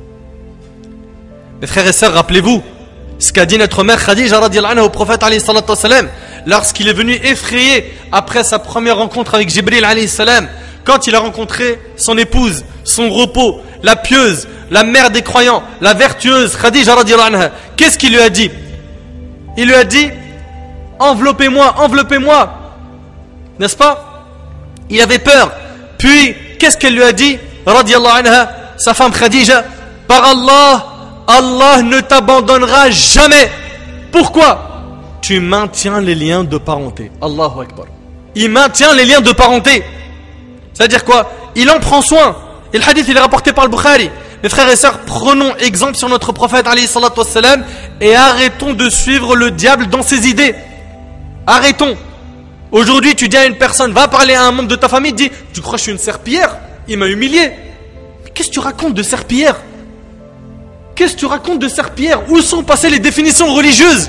Mes frères et sœurs, rappelez-vous ce qu'a dit notre mère Khadija radiyallahu anha au prophète alayhi salatu wa sallam lorsqu'il est venu effrayé après sa première rencontre avec Jibril alayhi salam, quand il a rencontré son épouse, son repos, la pieuse, la mère des croyants, la vertueuse Khadija radiyallahu anha. Qu'est-ce qu'il lui a dit? Il lui a dit enveloppez-moi, enveloppez-moi, n'est-ce pas? Il avait peur. Puis qu'est-ce qu'elle lui a dit radiyallahu anha, sa femme Khadija? Par Allah, Allah ne t'abandonnera jamais. Pourquoi? Tu maintiens les liens de parenté. Allahu Akbar. Il maintient les liens de parenté. C'est-à-dire quoi? Il en prend soin. Et le hadith il est rapporté par le Bukhari. Mes frères et sœurs, prenons exemple sur notre prophète alayhi salatu wassalam et arrêtons de suivre le diable dans ses idées. Arrêtons. Aujourd'hui tu dis à une personne, va parler à un membre de ta famille, dis, tu crois que je suis une serpillière? Il m'a humilié. Mais qu'est-ce que tu racontes de serpillière? Qu'est-ce que tu racontes de serpillière? Où sont passées les définitions religieuses?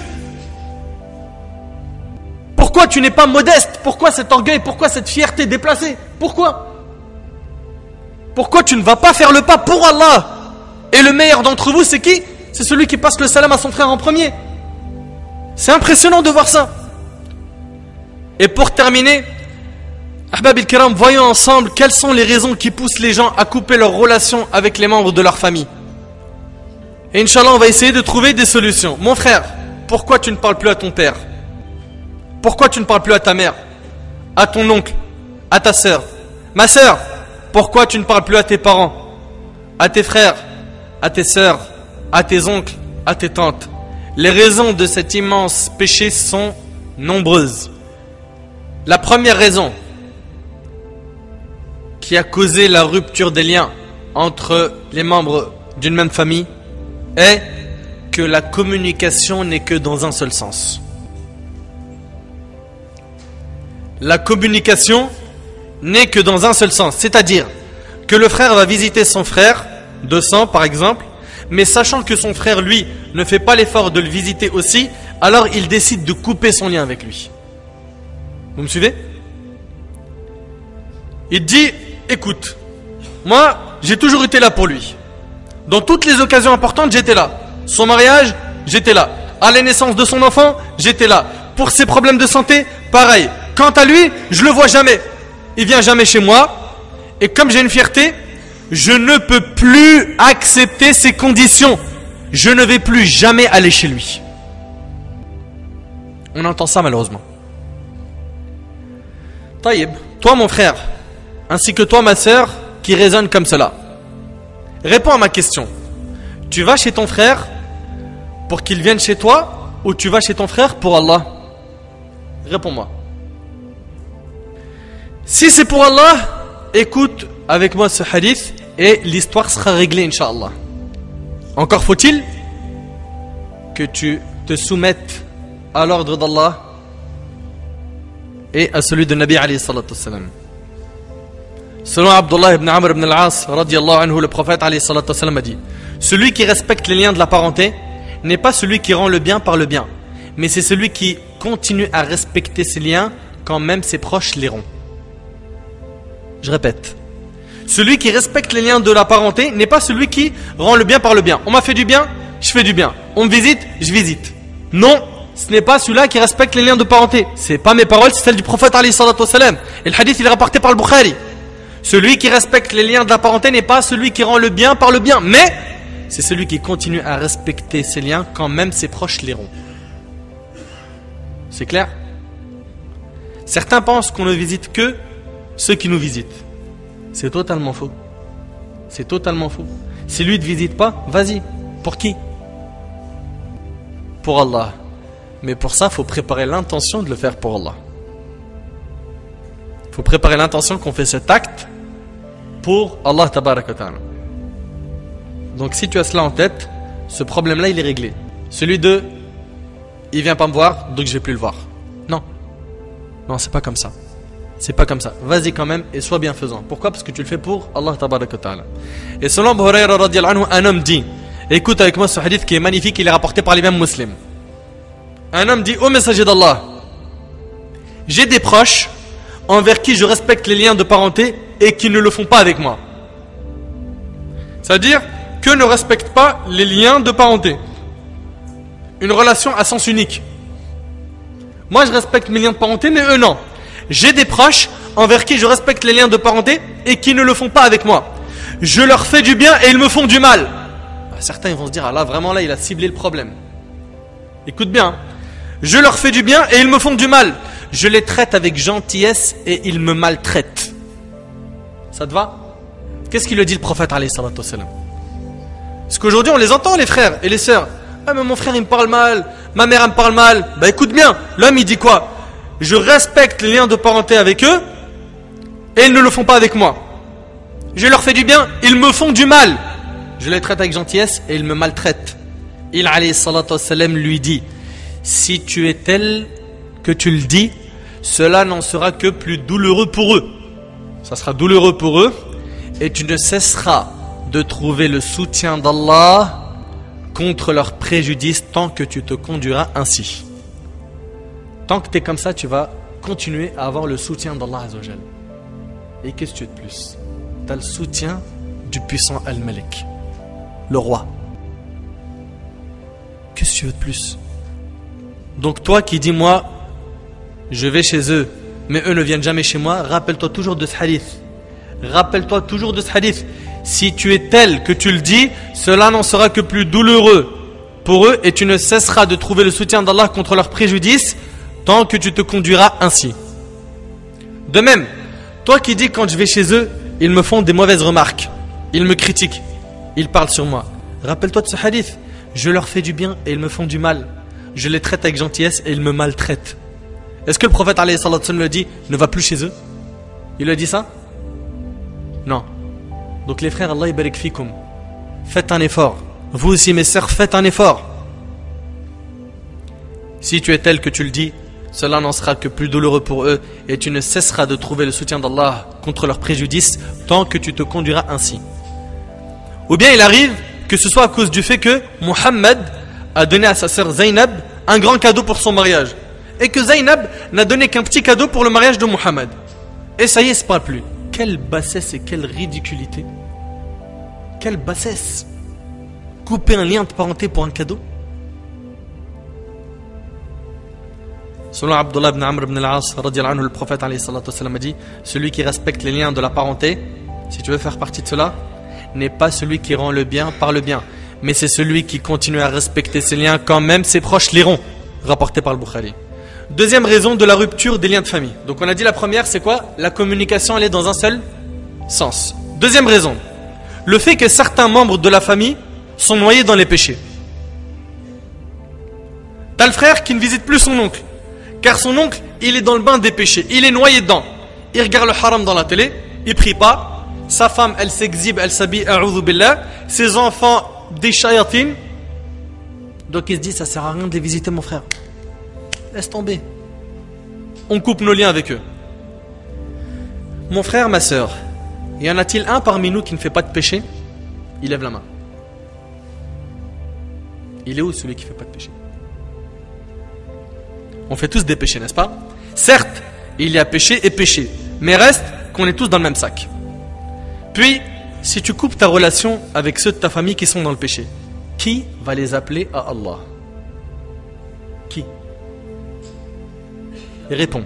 Pourquoi tu n'es pas modeste? Pourquoi cet orgueil? Pourquoi cette fierté déplacée? Pourquoi? Pourquoi tu ne vas pas faire le pas pour Allah? Et le meilleur d'entre vous, c'est qui? C'est celui qui passe le salam à son frère en premier. C'est impressionnant de voir ça. Et pour terminer, Ahbab al-Kiram, voyons ensemble quelles sont les raisons qui poussent les gens à couper leur relation avec les membres de leur famille. Et Inch'Allah, on va essayer de trouver des solutions. Mon frère, pourquoi tu ne parles plus à ton père? Pourquoi tu ne parles plus à ta mère? À ton oncle? À ta sœur? Ma sœur, pourquoi tu ne parles plus à tes parents? À tes frères? À tes sœurs? À tes oncles? À tes tantes? Les raisons de cet immense péché sont nombreuses. La première raison qui a causé la rupture des liens entre les membres d'une même famille est que la communication n'est que dans un seul sens. La communication n'est que dans un seul sens, c'est-à-dire que le frère va visiter son frère de sang par exemple, mais sachant que son frère lui ne fait pas l'effort de le visiter aussi, alors il décide de couper son lien avec lui. Vous me suivez? Il dit, écoute, moi j'ai toujours été là pour lui. Dans toutes les occasions importantes, j'étais là. Son mariage, j'étais là. À la naissance de son enfant, j'étais là. Pour ses problèmes de santé, pareil. Quant à lui, je le vois jamais. Il vient jamais chez moi. Et comme j'ai une fierté, je ne peux plus accepter ces conditions. Je ne vais plus jamais aller chez lui. On entend ça malheureusement. Taïb, toi mon frère, ainsi que toi ma sœur, qui raisonne comme cela. Réponds à ma question. Tu vas chez ton frère pour qu'il vienne chez toi ou tu vas chez ton frère pour Allah? Réponds-moi. Si c'est pour Allah, écoute avec moi ce hadith et l'histoire sera réglée, Inch'Allah. Encore faut-il que tu te soumettes à l'ordre d'Allah et à celui de Nabi alayhi salatu wassalam. Selon Abdullah ibn Amr ibn al-As radiyallahu anhu, le prophète alayhi salatu wassalam a dit: celui qui respecte les liens de la parenté n'est pas celui qui rend le bien par le bien, mais c'est celui qui continue à respecter ses liens quand même ses proches les rompent. Je répète. Celui qui respecte les liens de la parenté n'est pas celui qui rend le bien par le bien. On m'a fait du bien, je fais du bien. On me visite, je visite. Non, ce n'est pas celui-là qui respecte les liens de parenté. C'est pas mes paroles, c'est celles du prophète alayhi salatu wassalam. Et le hadith il est rapporté par le Bukhari. Celui qui respecte les liens de la parenté n'est pas celui qui rend le bien par le bien, mais c'est celui qui continue à respecter ses liens quand même ses proches les rompent. C'est clair? Certains pensent qu'on ne visite que ceux qui nous visitent. C'est totalement faux. C'est totalement faux. Si lui ne te visite pas, vas-y. Pour qui? Pour Allah. Mais pour ça, il faut préparer l'intention de le faire pour Allah. Il faut préparer l'intention qu'on fait cet acte pour Allah tabaraka ta'ala. Donc si tu as cela en tête, ce problème-là, il est réglé. Celui de il vient pas me voir, donc je vais plus le voir. Non. Non, c'est pas comme ça. C'est pas comme ça. Vas-y quand même et sois bienfaisant. Pourquoi? Parce que tu le fais pour Allah tabaraka ta'ala. Et selon Abu Hurayra radiyallahu anhu, un homme dit, écoute avec moi ce hadith qui est magnifique, il est rapporté par l'imam Muslim. Un homme dit: ô messager d'Allah, j'ai des proches envers qui je respecte les liens de parenté et qui ne le font pas avec moi. C'est-à-dire que ne respectent pas les liens de parenté. Une relation à sens unique. Moi je respecte mes liens de parenté, mais eux non. J'ai des proches envers qui je respecte les liens de parenté et qui ne le font pas avec moi. Je leur fais du bien et ils me font du mal. Certains ils vont se dire: ah là vraiment là il a ciblé le problème. Écoute bien. Je leur fais du bien et ils me font du mal. Je les traite avec gentillesse et ils me maltraitent. Ça te va? Qu'est-ce qu'il le dit le prophète alayhi salatu wassalam? Parce qu'aujourd'hui on les entend les frères et les sœurs. Ah mais mon frère il me parle mal, ma mère elle me parle mal. Bah écoute bien, l'homme il dit quoi? Je respecte les liens de parenté avec eux et ils ne le font pas avec moi. Je leur fais du bien, ils me font du mal. Je les traite avec gentillesse et ils me maltraitent. Il alayhi salatu wassalam lui dit: si tu es tel que tu le dis, cela n'en sera que plus douloureux pour eux. Ça sera douloureux pour eux et tu ne cesseras de trouver le soutien d'Allah contre leurs préjudices tant que tu te conduiras ainsi. Tant que tu es comme ça, tu vas continuer à avoir le soutien d'Allah Azzawajal. Et qu'est-ce que tu veux de plus? Tu as le soutien du puissant Al-Malik, le roi. Qu'est-ce que tu veux de plus? Donc toi qui dis moi, je vais chez eux, mais eux ne viennent jamais chez moi, rappelle-toi toujours de ce hadith. Rappelle-toi toujours de ce hadith. Si tu es tel que tu le dis, cela n'en sera que plus douloureux pour eux et tu ne cesseras de trouver le soutien d'Allah contre leurs préjudices tant que tu te conduiras ainsi. De même, toi qui dis quand je vais chez eux, ils me font des mauvaises remarques, ils me critiquent, ils parlent sur moi. Rappelle-toi de ce hadith. Je leur fais du bien et ils me font du mal. Je les traite avec gentillesse et ils me maltraitent. Est-ce que le prophète alayhi salatu wassalam le dit: ne va plus chez eux? Il a dit ça? Non. Donc les frères, Allah yabarik fikoum, faites un effort. Vous aussi mes sœurs, faites un effort. Si tu es tel que tu le dis, cela n'en sera que plus douloureux pour eux et tu ne cesseras de trouver le soutien d'Allah contre leurs préjudices tant que tu te conduiras ainsi. Ou bien il arrive que ce soit à cause du fait que Muhammad a donné à sa sœur Zainab un grand cadeau pour son mariage et que Zainab n'a donné qu'un petit cadeau pour le mariage de Muhammad. Et ça y est, c'est pas plus. Quelle bassesse et quelle ridiculité. Quelle bassesse. Couper un lien de parenté pour un cadeau. Selon Abdullah ibn Amr ibn al-As, le prophète a dit, celui qui respecte les liens de la parenté, si tu veux faire partie de cela, n'est pas celui qui rend le bien par le bien, mais c'est celui qui continue à respecter ses liens quand même ses proches l'iront, rapporté par le Bukhari. Deuxième raison de la rupture des liens de famille. Donc on a dit la première, c'est quoi? La communication, elle est dans un seul sens. Deuxième raison, le fait que certains membres de la famille sont noyés dans les péchés. T'as le frère qui ne visite plus son oncle, car son oncle, il est dans le bain des péchés, il est noyé dedans. Il regarde le haram dans la télé, il prie pas, sa femme, elle s'exhibe, elle s'habille, a'udhu billah, ses enfants, des shayatin. Donc il se dit, ça sert à rien de les visiter mon frère. Laisse tomber. On coupe nos liens avec eux. Mon frère, ma soeur, y en a-t-il un parmi nous qui ne fait pas de péché? Il lève la main. Il est où celui qui ne fait pas de péché? On fait tous des péchés, n'est-ce pas? Certes, il y a péché et péché, mais reste qu'on est tous dans le même sac. Puis, si tu coupes ta relation avec ceux de ta famille qui sont dans le péché, qui va les appeler à Allah? Qui? Et réponds.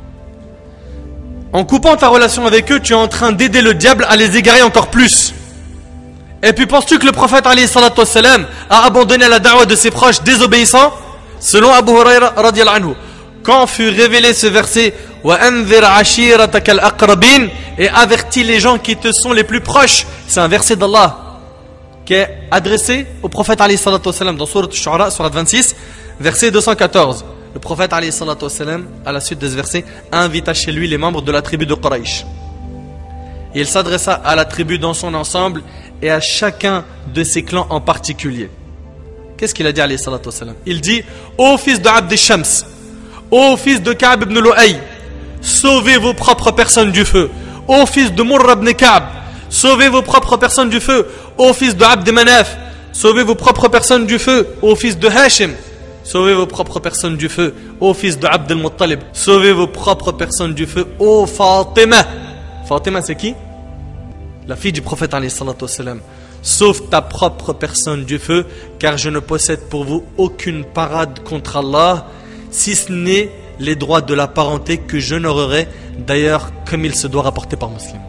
En coupant ta relation avec eux, tu es en train d'aider le diable à les égarer encore plus. Et puis penses-tu que le prophète a abandonné la da'wah de ses proches désobéissants? Selon Abu Huraira radiyallahu anhu, quand fut révélé ce verset وَأَنذِرْ عَشِيرَتَكَ الْأَقْرَبِينَ et avertis les gens qui te sont les plus proches, c'est un verset d'Allah qui est adressé au prophète dans Sourate Ash-Shu'ara, Sourate 26, verset 214. Le prophète à la suite de ce verset invita chez lui les membres de la tribu de Quraysh. Il s'adressa à la tribu dans son ensemble et à chacun de ses clans en particulier. Qu'est-ce qu'il a dit alayhi salatu wassalam? Il dit: ô fils de Abd al-Shams, ô fils de Ka'b ibn Lu'ay, sauvez vos propres personnes du feu. Ô fils de Murra ibn Ka'b, sauvez vos propres personnes du feu. Ô fils de Abd Manaf, sauvez vos propres personnes du feu. Ô fils de Hashim, sauvez vos propres personnes du feu. Ô fils de Abd al-Muttalib, sauvez vos propres personnes du feu. Ô Fatima. Fatima, c'est qui? La fille du prophète alayhi salatu wassalam. Sauve ta propre personne du feu, car je ne possède pour vous aucune parade contre Allah, si ce n'est les droits de la parenté que j'honorerai, d'ailleurs comme il se doit rapporter par Muslim.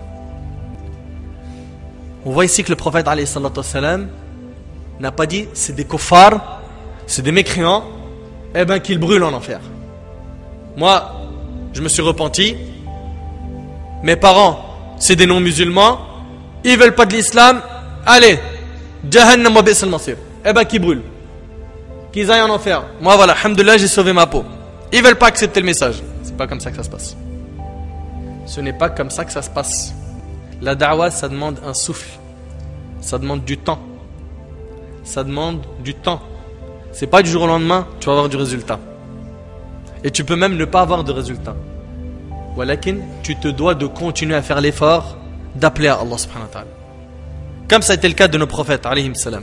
On voit ici que le prophète alayhi salatu wassalam n'a pas dit c'est des kuffars, c'est des mécréants, eh ben qu'ils brûlent en enfer. Moi, je me suis repenti, mes parents, c'est des non-musulmans, ils veulent pas de l'islam, allez, Jahannam wa bi'sal masir. Eh ben, qui brûlent, qu'ils aillent en enfer. Moi, voilà, alhamdoulilah, j'ai sauvé ma peau. Ils veulent pas accepter le message. C'est pas comme ça que ça se passe. Ce n'est pas comme ça que ça se passe. La da'wah, ça demande un souffle. Ça demande du temps. Ça demande du temps. C'est pas du jour au lendemain, tu vas avoir du résultat. Et tu peux même ne pas avoir de résultat. Walakin, tu te dois de continuer à faire l'effort d'appeler à Allah subhanahu wa ta'ala. Comme ça a été le cas de nos prophètes, alayhim salam.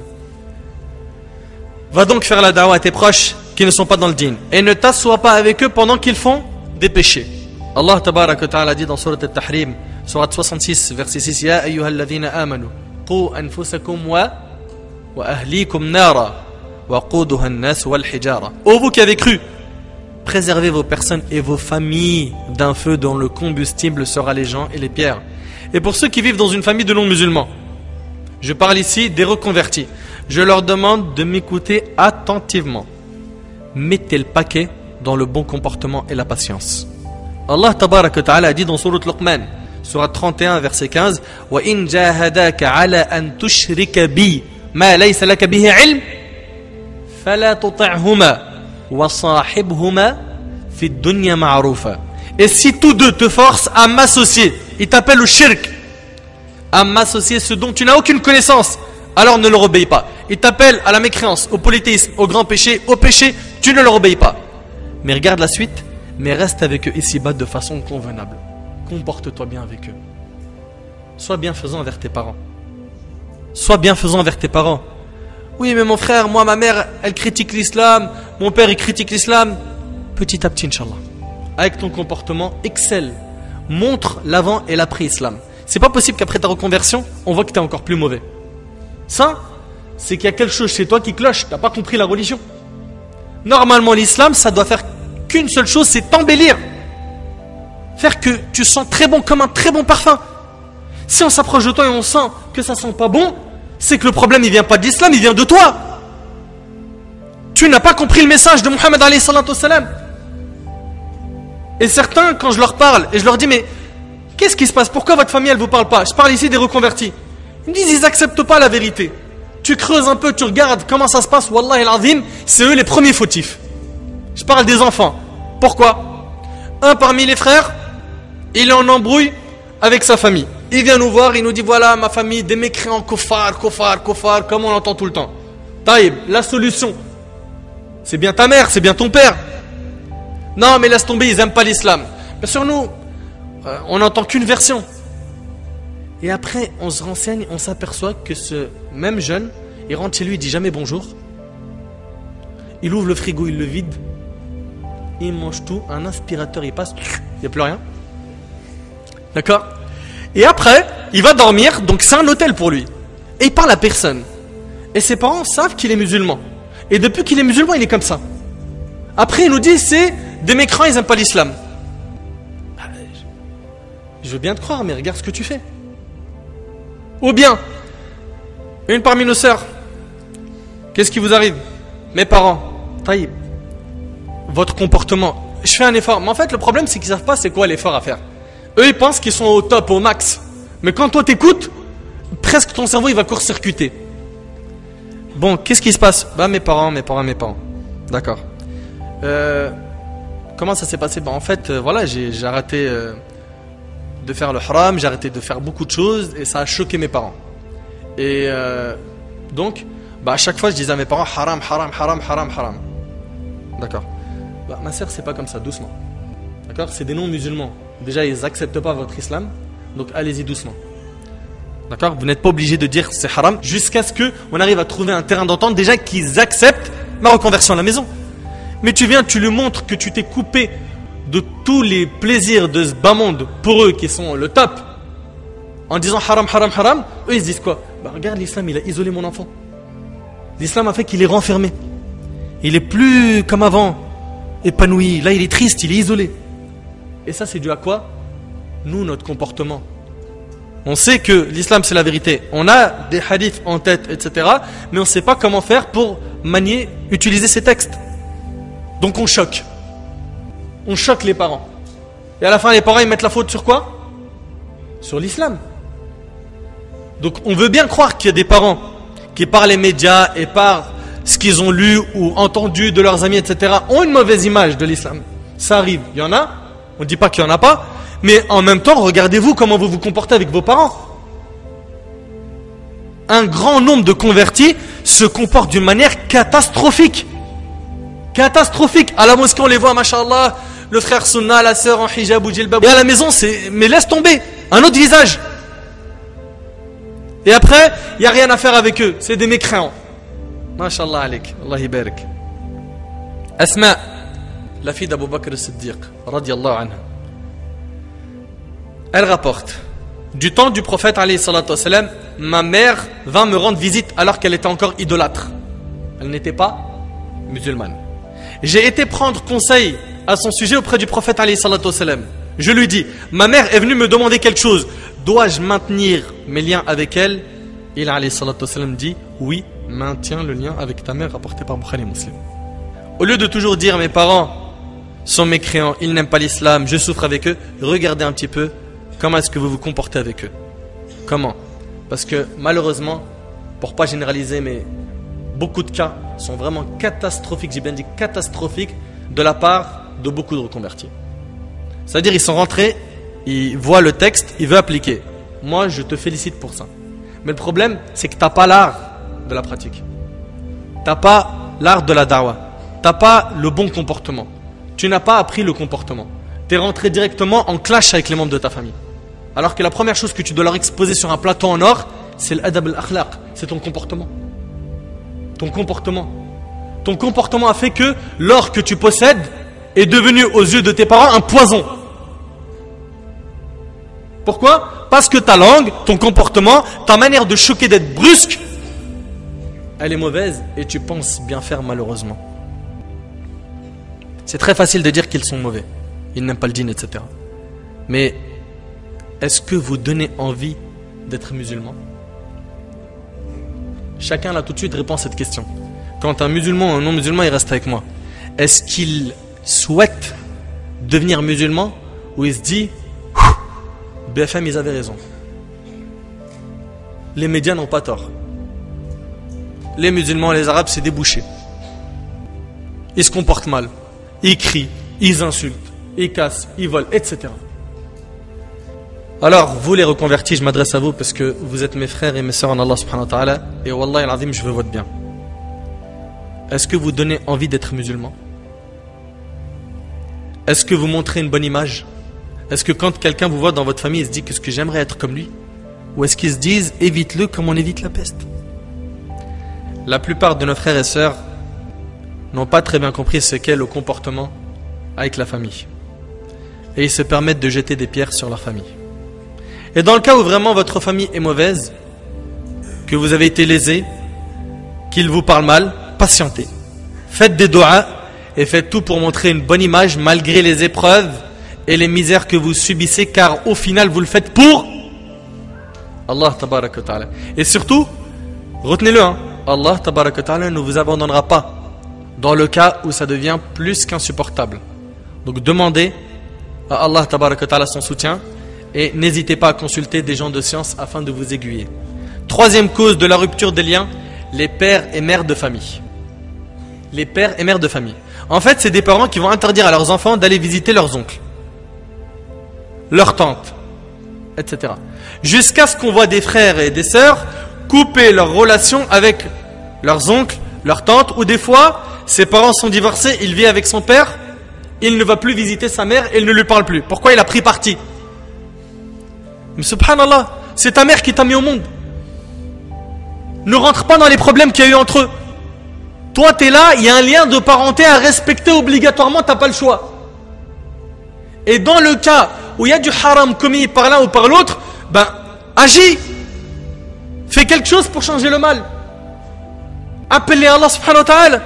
Va donc faire la da'wah à tes proches qui ne sont pas dans le dîn. Et ne t'assois pas avec eux pendant qu'ils font des péchés. Allah tabarak wa ta'ala dit dans Surat Al-Tahrim, Surat 66, verset 6, Ya ayyuhalladhina amanu, qu anfusakum wa ahlikum nara, wa quduha an-nas wal hijara. Ô vous qui avez cru, préservez vos personnes et vos familles d'un feu dont le combustible sera les gens et les pierres. Et pour ceux qui vivent dans une famille de non-musulmans, je parle ici des reconvertis, je leur demande de m'écouter attentivement. Mettez le paquet dans le bon comportement et la patience. Allah tabarak wa ta'ala dit dans Surat Luqman, Surat 31, verset 15, Wa in jahadaka ala an tushrika bi ma laysa laka bihi ilm, fala tuti'huma wa sahibhuma fi dunya ma'rufa. Et si tous deux te forcent à m'associer, ils t'appellent au shirk, à m'associer ce dont tu n'as aucune connaissance, alors ne leur obéis pas. Ils t'appellent à la mécréance, au polythéisme, au grand péché, au péché, tu ne leur obéis pas. Mais regarde la suite. mais reste avec eux ici-bas de façon convenable. Comporte-toi bien avec eux. Sois bienfaisant envers tes parents. Sois bienfaisant envers tes parents. Oui, mais mon frère, moi, ma mère, elle critique l'islam, mon père, il critique l'islam. Petit à petit, Inch'Allah, avec ton comportement, excelle. Montre l'avant et l'après-islam. C'est pas possible qu'après ta reconversion, on voit que tu es encore plus mauvais. Ça, c'est qu'il y a quelque chose chez toi qui cloche. Tu n'as pas compris la religion. Normalement, l'islam, ça doit faire qu'une seule chose, c'est t'embellir. Faire que tu sens très bon, comme un très bon parfum. Si on s'approche de toi et on sent que ça sent pas bon, c'est que le problème, il vient pas de l'islam, il vient de toi. Tu n'as pas compris le message de Muhammad alayhi salatu wassalam. Et certains, quand je leur parle, et je leur dis, mais qu'est-ce qui se passe? Pourquoi votre famille, elle vous parle pas? Je parle ici des reconvertis. Ils me disent, ils acceptent pas la vérité. Tu creuses un peu, tu regardes comment ça se passe, Wallahi al-Azim, c'est eux les premiers fautifs. Je parle des enfants. Pourquoi? Un parmi les frères, il est en embrouille avec sa famille. Il vient nous voir, il nous dit, voilà, ma famille, des mécréants, kofar, comme on l'entend tout le temps. Taïb, la solution, c'est bien ta mère, c'est bien ton père. Non, mais laisse tomber, ils n'aiment pas l'islam. Bien sûr, nous, on n'entend qu'une version. Et après, on se renseigne, on s'aperçoit que ce même jeune, il rentre chez lui, il dit jamais bonjour. Il ouvre le frigo, il le vide. Il mange tout, un aspirateur, il passe, il n'y a plus rien. D'accord? Et après, il va dormir, donc c'est un hôtel pour lui. Et il parle à personne. Et ses parents savent qu'il est musulman. Et depuis qu'il est musulman, il est comme ça. Après, il nous dit, c'est des mécréants, ils n'aiment pas l'islam. Je veux bien te croire, mais regarde ce que tu fais. Ou bien, une parmi nos sœurs, qu'est-ce qui vous arrive? Mes parents, taïb, votre comportement, je fais un effort. Mais en fait, le problème, c'est qu'ils ne savent pas c'est quoi l'effort à faire. Eux, ils pensent qu'ils sont au top, au max. Mais quand toi t'écoutes, presque ton cerveau, il va court-circuiter. Bon, qu'est-ce qui se passe? Bah, mes parents. D'accord. Comment ça s'est passé? Bah, en fait, voilà, j'ai arrêté de faire le haram, j'ai arrêté de faire beaucoup de choses et ça a choqué mes parents. Et donc, bah, à chaque fois, je disais à mes parents, haram. D'accord. Bah, ma sœur, c'est pas comme ça, doucement. D'accord? C'est des non-musulmans. Déjà, ils n'acceptent pas votre islam, donc allez-y doucement. D'accord? Vous n'êtes pas obligé de dire c'est haram jusqu'à ce qu'on arrive à trouver un terrain d'entente, déjà qu'ils acceptent ma reconversion à la maison. Mais tu viens, tu lui montres que tu t'es coupé de tous les plaisirs de ce bas monde pour eux qui sont le top, en disant haram, eux ils se disent quoi? Bah regarde, l'islam il a isolé mon enfant. L'islam a fait qu'il est renfermé. Il est plus comme avant, épanoui. Là il est triste, il est isolé. Et ça c'est dû à quoi? Nous, notre comportement. On sait que l'islam c'est la vérité. On a des hadiths en tête, etc. Mais on ne sait pas comment faire pour manier, utiliser ces textes. Donc on choque. On choque les parents. Et à la fin les parents ils mettent la faute sur quoi? Sur l'islam. Donc on veut bien croire qu'il y a des parents qui par les médias et par ce qu'ils ont lu ou entendu de leurs amis, etc. ont une mauvaise image de l'islam. Ça arrive, il y en a. On ne dit pas qu'il n'y en a pas. Mais en même temps, regardez-vous comment vous vous comportez avec vos parents. Un grand nombre de convertis se comportent d'une manière catastrophique. Catastrophique. À la mosquée, on les voit, machallah, le frère Sunna, la sœur en hijab ou djilbab. Et à la maison, c'est... Mais laisse tomber. Un autre visage. Et après, il n'y a rien à faire avec eux. C'est des mécréants. Mashallah alik. Allah ibarak. Asma, la fille d'Abu Bakr as-Siddiq, radiyallahu anha. Elle rapporte, du temps du prophète alayhi salatu wassalam, ma mère vint me rendre visite alors qu'elle était encore idolâtre. Elle n'était pas musulmane. J'ai été prendre conseil à son sujet auprès du prophète alayhi salatu wassalam. Je lui dis, ma mère est venue me demander quelque chose. Dois-je maintenir mes liens avec elle? Il alayhi salatu wassalam dit, oui, maintiens le lien avec ta mère, rapporté par Bukhari Muslim. Au lieu de toujours dire mes parents sont mécréants, ils n'aiment pas l'islam, je souffre avec eux, regardez un petit peu comment est-ce que vous vous comportez avec eux. Comment? Parce que malheureusement, pour pas généraliser, mais beaucoup de cas sont vraiment catastrophiques, j'ai bien dit catastrophiques, de la part de beaucoup de reconvertis. C'est-à-dire ils sont rentrés, ils voient le texte, ils veulent appliquer. Moi je te félicite pour ça. Mais le problème c'est que tu n'as pas l'art de la pratique. Tu n'as pas l'art de la da'wah. Tu n'as pas le bon comportement. tu n'as pas appris le comportement. Tu es rentré directement en clash avec les membres de ta famille. Alors que la première chose que tu dois leur exposer sur un plateau en or, c'est l'adab al-akhlaq, c'est ton comportement. Ton comportement. Ton comportement a fait que l'or que tu possèdes est devenu aux yeux de tes parents un poison. Pourquoi? Parce que ta langue, ton comportement, ta manière de choquer, d'être brusque, elle est mauvaise et tu penses bien faire malheureusement. C'est très facile de dire qu'ils sont mauvais, ils n'aiment pas le djinn, etc. Mais est-ce que vous donnez envie d'être musulman? Chacun là tout de suite répond à cette question. Quand un musulman ou un non-musulman il reste avec moi, est-ce qu'il souhaite devenir musulman ou il se dit BFM ils avaient raison, les médias n'ont pas tort, les musulmans et les arabes c'est des bouchers, ils se comportent mal, ils crient, ils insultent, ils cassent, ils volent, etc. Alors vous les reconvertis, je m'adresse à vous parce que vous êtes mes frères et mes sœurs en Allah subhanahu wa ta'ala, et wallahi al-azim je veux votre bien. Est-ce que vous donnez envie d'être musulman? Est-ce que vous montrez une bonne image? Est-ce que quand quelqu'un vous voit dans votre famille, il se dit qu'est-ce que j'aimerais être comme lui? Ou est-ce qu'ils se disent évite-le comme on évite la peste? La plupart de nos frères et sœurs n'ont pas très bien compris ce qu'est le comportement avec la famille. Et ils se permettent de jeter des pierres sur leur famille. Et dans le cas où vraiment votre famille est mauvaise, que vous avez été lésé, qu'ils vous parlent mal, patientez. Faites des doigts et faites tout pour montrer une bonne image malgré les épreuves et les misères que vous subissez, car au final vous le faites pour Allah tabaraka wa ta'ala. Et surtout, retenez-le, Allah tabaraka wa ta'ala ne vous abandonnera pas dans le cas où ça devient plus qu'insupportable. Donc demandez à Allah tabaraka wa ta'ala son soutien et n'hésitez pas à consulter des gens de science afin de vous aiguiller. Troisième cause de la rupture des liens, les pères et mères de famille. Les pères et mères de famille. En fait, c'est des parents qui vont interdire à leurs enfants d'aller visiter leurs oncles, leurs tantes, etc. Jusqu'à ce qu'on voit des frères et des sœurs couper leurs relations avec leurs oncles, leurs tantes, ou des fois, ses parents sont divorcés, il vit avec son père, il ne va plus visiter sa mère et il ne lui parle plus. Pourquoi? Il a pris parti. Mais subhanallah, c'est ta mère qui t'a mis au monde. Ne rentre pas dans les problèmes qu'il y a eu entre eux. Toi, tu es là, il y a un lien de parenté à respecter obligatoirement, tu n'as pas le choix. Et dans le cas où il y a du haram commis par l'un ou par l'autre, agis. Fais quelque chose pour changer le mal. Appelle-les à Allah subhanahu wa ta'ala.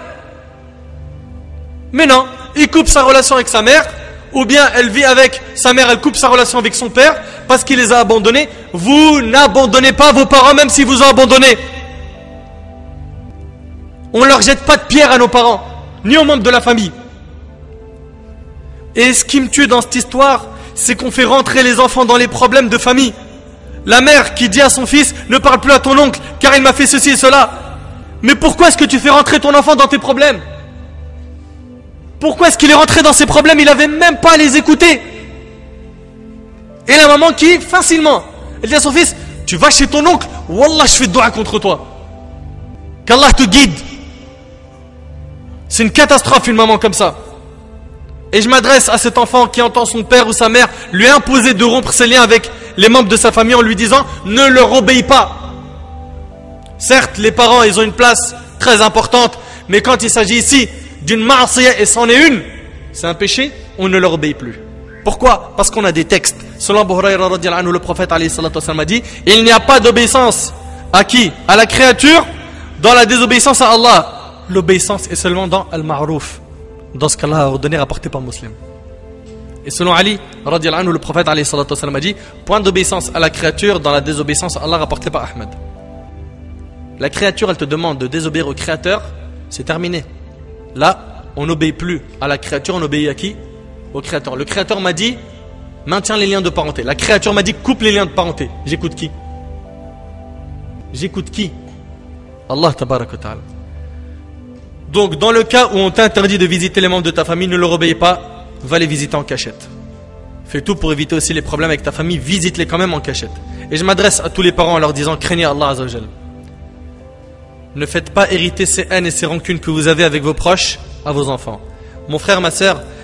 Mais non, il coupe sa relation avec sa mère, ou bien elle vit avec sa mère, elle coupe sa relation avec son père, parce qu'il les a abandonnés. Vous n'abandonnez pas vos parents, même s'ils vous ont abandonnés. On ne leur jette pas de pierre à nos parents, ni aux membres de la famille. Et ce qui me tue dans cette histoire, c'est qu'on fait rentrer les enfants dans les problèmes de famille. La mère qui dit à son fils, ne parle plus à ton oncle, car il m'a fait ceci et cela. Mais pourquoi est-ce que tu fais rentrer ton enfant dans tes problèmes? Pourquoi est-ce qu'il est rentré dans ses problèmes? Il n'avait même pas à les écouter. Et la maman qui, facilement, elle dit à son fils, tu vas chez ton oncle, wallah je fais dua contre toi. Qu'Allah te guide. C'est une catastrophe une maman comme ça. Et je m'adresse à cet enfant qui entend son père ou sa mère lui imposer de rompre ses liens avec les membres de sa famille en lui disant ne leur obéis pas. Certes, les parents ils ont une place très importante, mais quand il s'agit ici d'une ma'asiyah et c'en est une, c'est un péché, on ne leur obéit plus. Pourquoi? Parce qu'on a des textes. Selon Abu Hurayra radiyallahu anhu, le prophète alayhi salatu wa sallam a dit il n'y a pas d'obéissance à qui? À la créature dans la désobéissance à Allah. L'obéissance est seulement dans al-ma'rouf, dans ce qu'Allah a ordonné, rapporté par Muslim. Et selon Ali radiyallahu anhu, le prophète alayhi salatu wa sallam a dit point d'obéissance à la créature dans la désobéissance à Allah, rapporté par Ahmed. La créature elle te demande de désobéir au créateur, c'est terminé. Là on n'obéit plus à la créature, on obéit à qui? Au créateur. Le créateur m'a dit maintiens les liens de parenté. La créature m'a dit coupe les liens de parenté. J'écoute qui? J'écoute qui? Allah tabaraka wa ta'ala. Donc dans le cas où on t'interdit de visiter les membres de ta famille, ne leur obéis pas, va les visiter en cachette. Fais tout pour éviter aussi les problèmes avec ta famille, visite-les quand même en cachette. Et je m'adresse à tous les parents en leur disant craignez Allah azza wa jal. Ne faites pas hériter ces haines et ces rancunes que vous avez avec vos proches à vos enfants. Mon frère, ma sœur,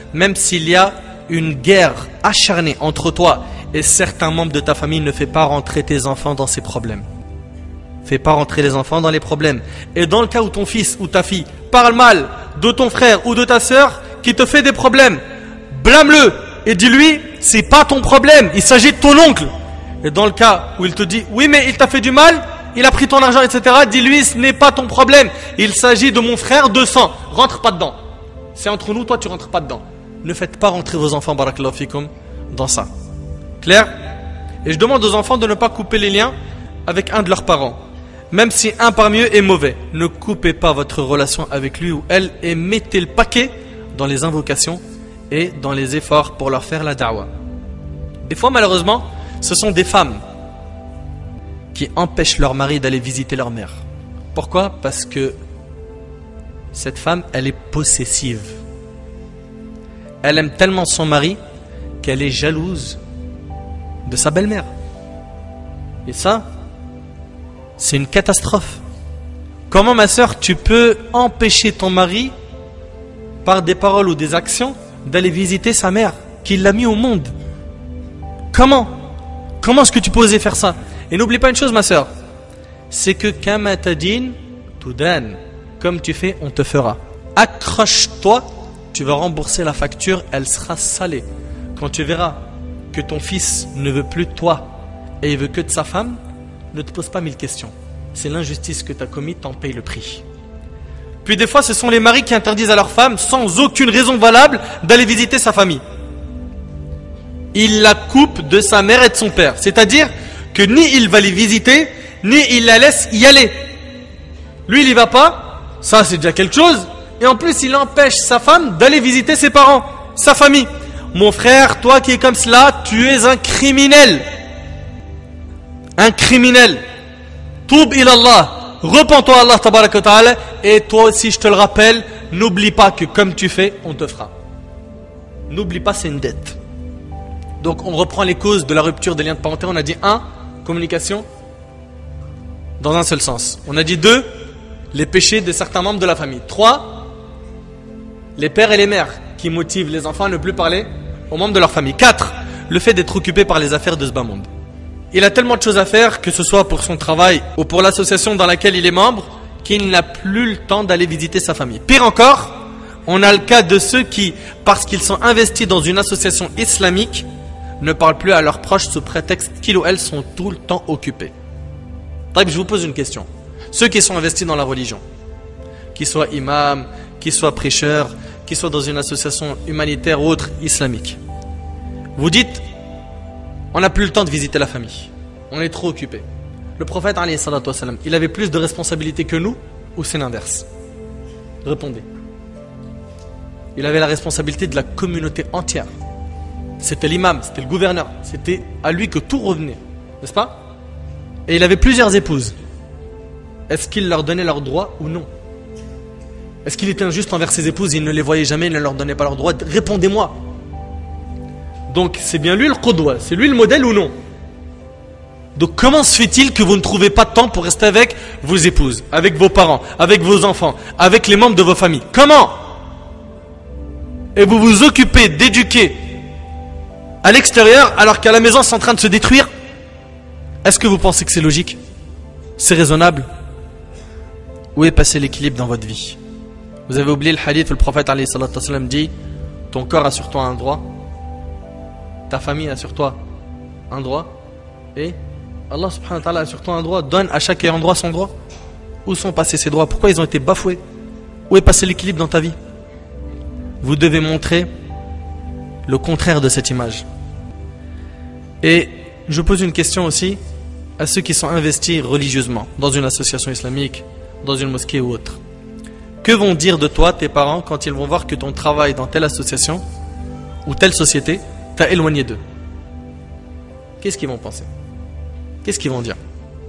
même s'il y a une guerre acharnée entre toi et certains membres de ta famille, ne fais pas rentrer tes enfants dans ces problèmes. Fais pas rentrer les enfants dans les problèmes. Et dans le cas où ton fils ou ta fille parle mal de ton frère ou de ta sœur qui te fait des problèmes, blâme-le et dis-lui, c'est pas ton problème, il s'agit de ton oncle. Et dans le cas où il te dit, oui mais il t'a fait du mal, il a pris ton argent, etc., dis-lui, ce n'est pas ton problème, il s'agit de mon frère de sang, rentre pas dedans. C'est entre nous, toi tu rentres pas dedans. Ne faites pas rentrer vos enfants, barakallahu fikum, dans ça. Clair? Et je demande aux enfants de ne pas couper les liens avec un de leurs parents. Même si un parmi eux est mauvais, ne coupez pas votre relation avec lui ou elle et mettez le paquet dans les invocations et dans les efforts pour leur faire la da'wa. Des fois, malheureusement, ce sont des femmes qui empêchent leur mari d'aller visiter leur mère. Pourquoi? Parce que cette femme, elle est possessive. Elle aime tellement son mari qu'elle est jalouse de sa belle-mère. Et ça, c'est une catastrophe. Comment, ma sœur, tu peux empêcher ton mari, par des paroles ou des actions, d'aller visiter sa mère, qui l'a mis au monde? Comment est-ce que tu peux oser faire ça? Et n'oublie pas une chose, ma sœur, c'est que kama tadin tudan, comme tu fais, on te fera. Accroche-toi, tu vas rembourser la facture, elle sera salée. Quand tu verras que ton fils ne veut plus de toi et il veut que de sa femme, ne te pose pas 1000 questions. C'est l'injustice que tu as commise, t'en payes le prix. Puis des fois, ce sont les maris qui interdisent à leur femme, sans aucune raison valable, d'aller visiter sa famille. Il la coupe de sa mère et de son père. C'est-à-dire que ni il va les visiter, ni il la laisse y aller. Lui, il y va pas, ça c'est déjà quelque chose. Et en plus, il empêche sa femme d'aller visiter ses parents, sa famille. Mon frère, toi qui es comme cela, tu es un criminel. Un criminel. Toub ilallah. Repends-toi à Allah tabaraka wa ta'ala. Et toi aussi, je te le rappelle, n'oublie pas que comme tu fais, on te fera. N'oublie pas, c'est une dette. Donc on reprend les causes de la rupture des liens de parenté. On a dit 1, communication dans un seul sens. On a dit 2, les péchés de certains membres de la famille. 3, les pères et les mères qui motivent les enfants à ne plus parler aux membres de leur famille. 4, le fait d'être occupé par les affaires de ce bas monde. Il a tellement de choses à faire, que ce soit pour son travail ou pour l'association dans laquelle il est membre, qu'il n'a plus le temps d'aller visiter sa famille. Pire encore, on a le cas de ceux qui, parce qu'ils sont investis dans une association islamique, ne parlent plus à leurs proches sous prétexte qu'ils ou elles sont tout le temps occupés. Je vous pose une question. Ceux qui sont investis dans la religion, qu'ils soient imams, qu'ils soient prêcheurs, qu'ils soient dans une association humanitaire ou autre islamique, vous dites, on n'a plus le temps de visiter la famille, on est trop occupé. Le prophète, alayhi salatu wassalam, il avait plus de responsabilités que nous, ou c'est l'inverse? Répondez. Il avait la responsabilité de la communauté entière. C'était l'imam, c'était le gouverneur, c'était à lui que tout revenait, n'est-ce pas? Et il avait plusieurs épouses. Est-ce qu'il leur donnait leurs droits ou non? Est-ce qu'il était injuste envers ses épouses? Il ne les voyait jamais, il ne leur donnait pas leurs droits. Répondez-moi. Donc c'est bien lui le qudwa, c'est lui le modèle ou non? Donc comment se fait-il que vous ne trouvez pas de temps pour rester avec vos épouses, avec vos parents, avec vos enfants, avec les membres de vos familles? Comment? Et vous vous occupez d'éduquer à l'extérieur alors qu'à la maison c'est en train de se détruire? Est-ce que vous pensez que c'est logique? C'est raisonnable? Où est passé l'équilibre dans votre vie? Vous avez oublié le hadith où le prophète alayhi salatu wassalam dit, ton corps a sur toi un droit, ta famille a sur toi un droit, et Allah subhanahu wa ta'ala a sur toi un droit. Donne à chaque ayant droit son droit. Où sont passés ces droits? Pourquoi ils ont été bafoués? Où est passé l'équilibre dans ta vie? Vous devez montrer le contraire de cette image. Et je pose une question aussi à ceux qui sont investis religieusement dans une association islamique, dans une mosquée ou autre. Que vont dire de toi tes parents quand ils vont voir que ton travail dans telle association ou telle société t'a éloigné d'eux? Qu'est-ce qu'ils vont penser? Qu'est-ce qu'ils vont dire?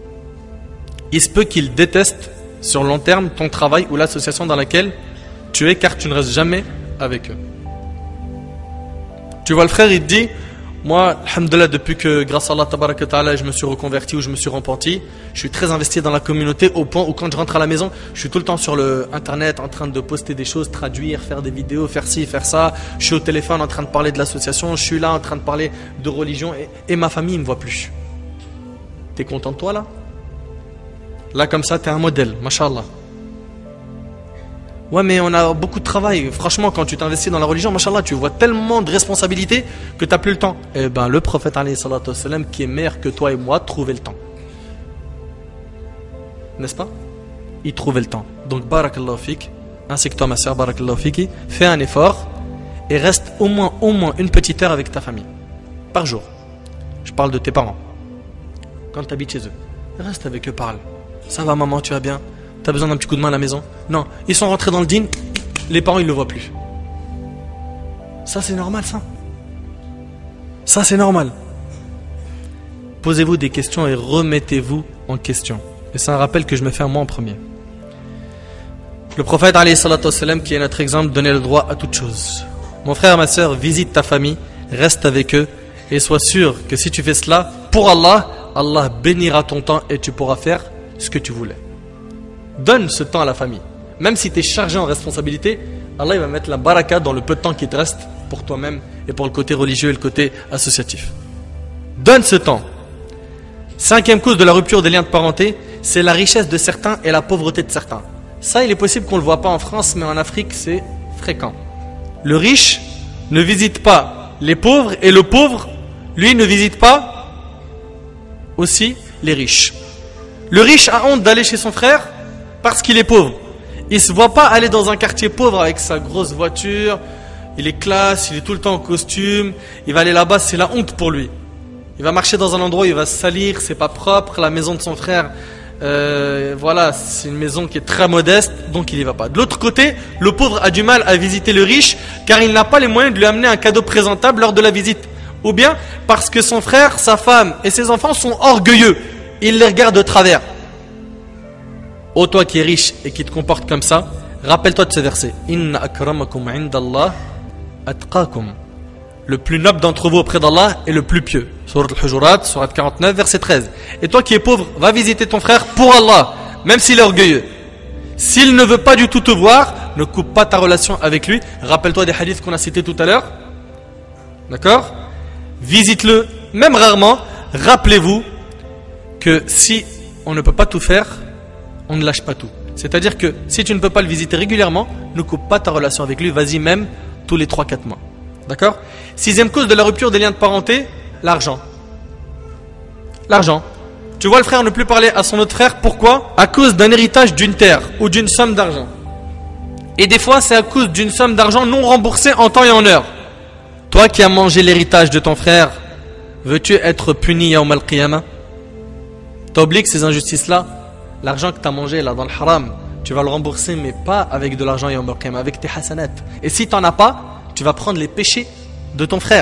Il se peut qu'ils détestent sur long terme ton travail ou l'association dans laquelle tu es, car tu ne restes jamais avec eux. Tu vois, le frère il te dit, moi, alhamdoulilah, depuis que, grâce à Allah, tabaraka ta'ala, je me suis reconverti ou je me suis repenti, je suis très investi dans la communauté au point où quand je rentre à la maison, je suis tout le temps sur le internet en train de poster des choses, traduire, faire des vidéos, faire ci, faire ça. Je suis au téléphone en train de parler de l'association, je suis là en train de parler de religion et ma famille ne me voit plus. T'es content de toi là? Là comme ça, t'es un modèle, mashallah. Ouais, mais on a beaucoup de travail. Franchement, quand tu t'investis dans la religion, mashallah, tu vois tellement de responsabilités que tu n'as plus le temps. Eh ben, le prophète, alayhi salatu wassalam, qui est meilleur que toi et moi, trouvait le temps. N'est-ce pas? Il trouvait le temps. Donc, barakallahu fik, ainsi que toi, ma soeur, barakallahu fiki, fais un effort et reste au moins une petite heure avec ta famille. Par jour. Je parle de tes parents. Quand tu habites chez eux, reste avec eux, parle. Ça va, maman, tu vas bien? T'as besoin d'un petit coup de main à la maison? Non, ils sont rentrés dans le dîn, les parents ils le voient plus. Ça c'est normal ça. Ça c'est normal. Posez-vous des questions et remettez-vous en question. Et c'est un rappel que je me fais à moi en premier. Le prophète alayhi salatu wassalam, qui est notre exemple, donnait le droit à toute chose. Mon frère, ma soeur, visite ta famille, reste avec eux et sois sûr que si tu fais cela pour Allah, Allah bénira ton temps et tu pourras faire ce que tu voulais. Donne ce temps à la famille. Même si tu es chargé en responsabilité, Allah il va mettre la baraka dans le peu de temps qui te reste pour toi-même et pour le côté religieux et le côté associatif. Donne ce temps. 5e cause de la rupture des liens de parenté, c'est la richesse de certains et la pauvreté de certains. Ça, il est possible qu'on ne le voit pas en France, mais en Afrique, c'est fréquent. Le riche ne visite pas les pauvres et le pauvre, lui, ne visite pas aussi les riches. Le riche a honte d'aller chez son frère parce qu'il est pauvre. Il ne se voit pas aller dans un quartier pauvre avec sa grosse voiture, il est classe, il est tout le temps en costume, il va aller là-bas, c'est la honte pour lui. Il va marcher dans un endroit où il va se salir, c'est pas propre, la maison de son frère, voilà, c'est une maison qui est très modeste, donc il y va pas. De l'autre côté, le pauvre a du mal à visiter le riche car il n'a pas les moyens de lui amener un cadeau présentable lors de la visite. Ou bien parce que son frère, sa femme et ses enfants sont orgueilleux, il les regarde de travers. Ô toi qui es riche et qui te comporte comme ça, rappelle-toi de ce verset. Inna akramakum indallah atqakum. Le plus noble d'entre vous auprès d'Allah est le plus pieux. Surat al-Hujurat, Surat 49, verset 13. Et toi qui es pauvre, va visiter ton frère pour Allah, même s'il est orgueilleux. S'il ne veut pas du tout te voir, ne coupe pas ta relation avec lui. Rappelle-toi des hadiths qu'on a cités tout à l'heure. D'accord? Visite-le, même rarement. Rappelez-vous que si on ne peut pas tout faire, on ne lâche pas tout. C'est-à-dire que si tu ne peux pas le visiter régulièrement, ne coupe pas ta relation avec lui, vas-y même tous les 3-4 mois. D'accord? 6e cause de la rupture des liens de parenté, l'argent. L'argent. Tu vois le frère ne plus parler à son autre frère, pourquoi? À cause d'un héritage d'une terre ou d'une somme d'argent. Et des fois c'est à cause d'une somme d'argent non remboursée en temps et en heure. Toi qui as mangé l'héritage de ton frère, veux-tu être puni yawm al-qiyamah? T'oublies que ces injustices-là, l'argent que tu as mangé là dans le haram, tu vas le rembourser, mais pas avec de l'argent yawm al-qiyamah, avec tes hasanat. Et si tu n'en as pas, tu vas prendre les péchés de ton frère.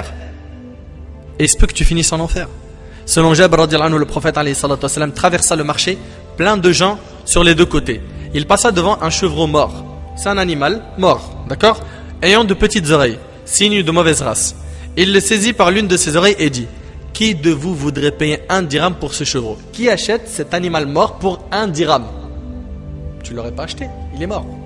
Et il se peut que tu finisses en enfer. Selon Jabr radiyallahu anhu, le prophète alayhi salatu wassalam traversa le marché, plein de gens sur les deux côtés. Il passa devant un chevreau mort. C'est un animal mort, d'accord? Ayant de petites oreilles, signe de mauvaise race. Il le saisit par l'une de ses oreilles et dit: qui de vous voudrait payer 1 dirham pour ce chevreau? Qui achète cet animal mort pour 1 dirham? Tu ne l'aurais pas acheté, il est mort.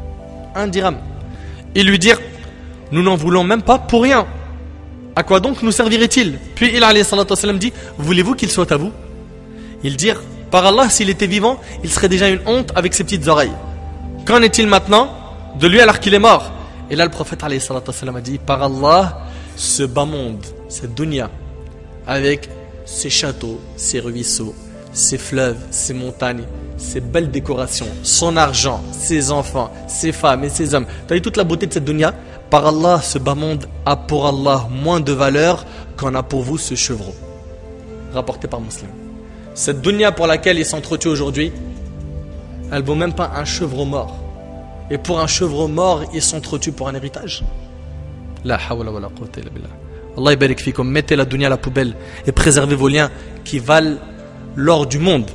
1 dirham. Ils lui dirent: nous n'en voulons même pas pour rien. À quoi donc nous servirait-il? Puis il alayhi salatu wassalam dit: voulez-vous qu'il soit à vous? Ils dirent: par Allah, s'il était vivant, il serait déjà une honte avec ses petites oreilles. Qu'en est-il maintenant de lui alors qu'il est mort? Et là le prophète alayhi salatu wassalam a dit: par Allah, ce bas monde, cette dunya, avec ses châteaux, ses ruisseaux, ses fleuves, ses montagnes, ses belles décorations, son argent, ses enfants, ses femmes et ses hommes. Tu as vu toute la beauté de cette dunya? Par Allah, ce bas monde a pour Allah moins de valeur qu'en a pour vous ce chevreau. Rapporté par Muslim. Cette dunya pour laquelle il s'entretue aujourd'hui, elle vaut même pas un chevreau mort. Et pour un chevreau mort, il s'entretue pour un héritage. La hawla wa la quwwata illa billah. Allah barik fikum, mettez la dunya à la poubelle et préservez vos liens qui valent l'or du monde.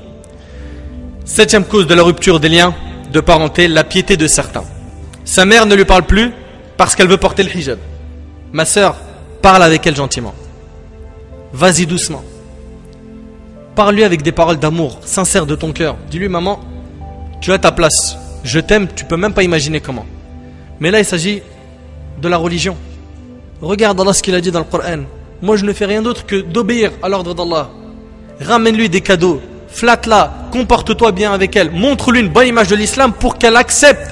7e cause de la rupture des liens de parenté, la piété de certains. Sa mère ne lui parle plus parce qu'elle veut porter le hijab. Ma sœur, parle avec elle gentiment. vas-y doucement. Parle-lui avec des paroles d'amour, sincères de ton cœur. Dis-lui, maman, tu as ta place. Je t'aime, tu peux même pas imaginer comment. Mais là, il s'agit de la religion. Regarde Allah ce qu'il a dit dans le Coran. Moi, je ne fais rien d'autre que d'obéir à l'ordre d'Allah. Ramène-lui des cadeaux, flatte-la, comporte-toi bien avec elle, montre-lui une bonne image de l'islam pour qu'elle accepte.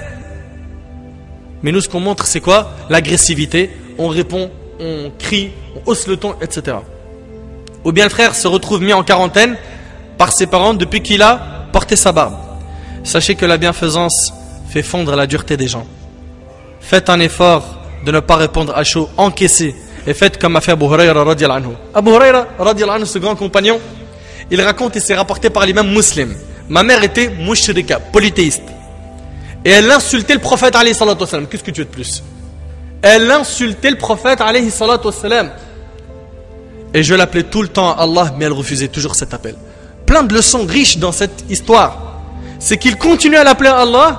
Mais nous, ce qu'on montre, c'est quoi? L'agressivité. On répond, on crie, on hausse le ton, etc. Ou bien le frère se retrouve mis en quarantaine par ses parents depuis qu'il a porté sa barbe. Sachez que la bienfaisance fait fondre la dureté des gens. Faites un effort de ne pas répondre à chaud, encaissez, et faites comme a fait Abu Hurayra radiyallahu anhu. Abu Hurayra radiyallahu anhu, ce grand compagnon, il raconte et c'est rapporté par l'imam Muslim. Ma mère était mushrika, polythéiste. Et elle insultait le prophète alayhi salatu wassalam. Qu'est-ce que tu veux de plus? Elle insultait le prophète alayhi salatu wassalam. Et je l'appelais tout le temps à Allah, mais elle refusait toujours cet appel. Plein de leçons riches dans cette histoire. C'est qu'il continue à l'appeler à Allah,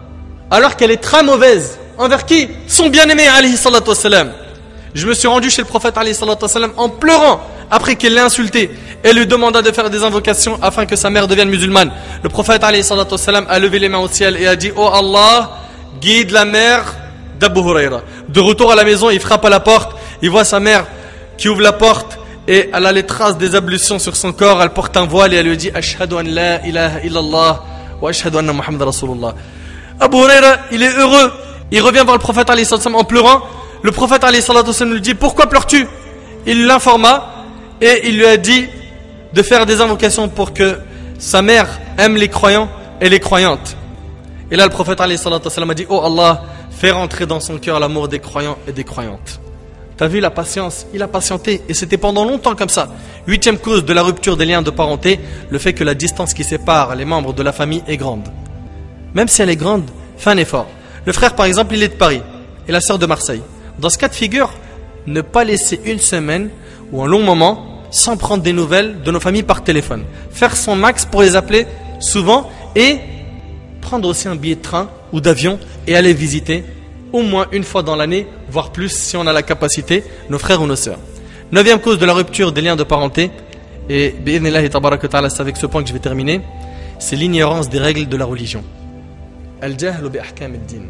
alors qu'elle est très mauvaise. Envers qui? Son bien-aimé alayhi salatu wassalam. Je me suis rendu chez le prophète alayhi salatu wassalam en pleurant après qu'il l'ait insulté et lui demanda de faire des invocations afin que sa mère devienne musulmane. Le prophète alayhi salatu wassalam a levé les mains au ciel et a dit: oh Allah, guide la mère d'Abu Hurayra. De retour à la maison, il frappe à la porte, il voit sa mère qui ouvre la porte et elle a les traces des ablutions sur son corps. Elle porte un voile et elle lui dit: ashhadu an la ilaha illallah wa ashhadu anna Muhammad rasulullah. Abu Hurayra, il est heureux. Il revient voir le prophète alayhi salatu wassalam en pleurant. Le prophète alayhi salatu wassalam lui dit: pourquoi pleures-tu? Il l'informa et il lui a dit de faire des invocations pour que sa mère aime les croyants et les croyantes. Et là le prophète alayhi salatu wassalam a dit: oh Allah, fais rentrer dans son cœur l'amour des croyants et des croyantes. T'as vu la patience? Il a patienté et c'était pendant longtemps comme ça. 8e cause de la rupture des liens de parenté, le fait que la distance qui sépare les membres de la famille est grande. Même si elle est grande, fais un effort. Le frère par exemple, il est de Paris et la sœur de Marseille. Dans ce cas de figure, ne pas laisser une semaine ou un long moment sans prendre des nouvelles de nos familles par téléphone. Faire son max pour les appeler souvent et prendre aussi un billet de train ou d'avion et aller visiter au moins une fois dans l'année, voire plus si on a la capacité, nos frères ou nos sœurs. 9e cause de la rupture des liens de parenté, et bi'idhnillahi tabaraka ta'ala, c'est avec ce point que je vais terminer, c'est l'ignorance des règles de la religion. Al-jahlu bi ahkam ad-din.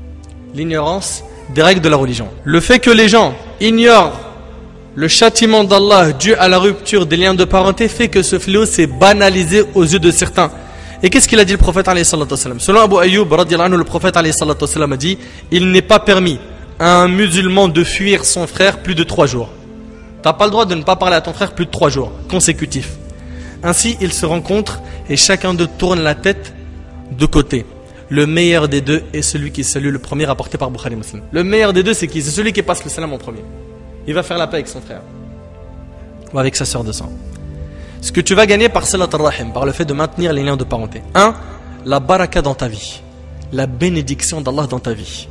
L'ignorance des règles de la religion. Le fait que les gens ignorent le châtiment d'Allah dû à la rupture des liens de parenté fait que ce fléau s'est banalisé aux yeux de certains. Et qu'est-ce qu'il a dit le prophète alayhi salatu wassalam? Selon Abu Ayyub radiyallahu anhu, le prophète alayhi salatu wassalam a dit: il n'est pas permis à un musulman de fuir son frère plus de 3 jours. Tu n'as pas le droit de ne pas parler à ton frère plus de 3 jours consécutifs. Ainsi ils se rencontrent et chacun d'eux tourne la tête de côté. Le meilleur des deux est celui qui salue le premier, rapporté par Bukhari Muslim. Le meilleur des deux, c'est qui? C'est celui qui passe le salam en premier. Il va faire la paix avec son frère ou avec sa sœur de sang. Ce que tu vas gagner par salat al-rahim, par le fait de maintenir les liens de parenté. 1. La baraka dans ta vie. La bénédiction d'Allah dans ta vie.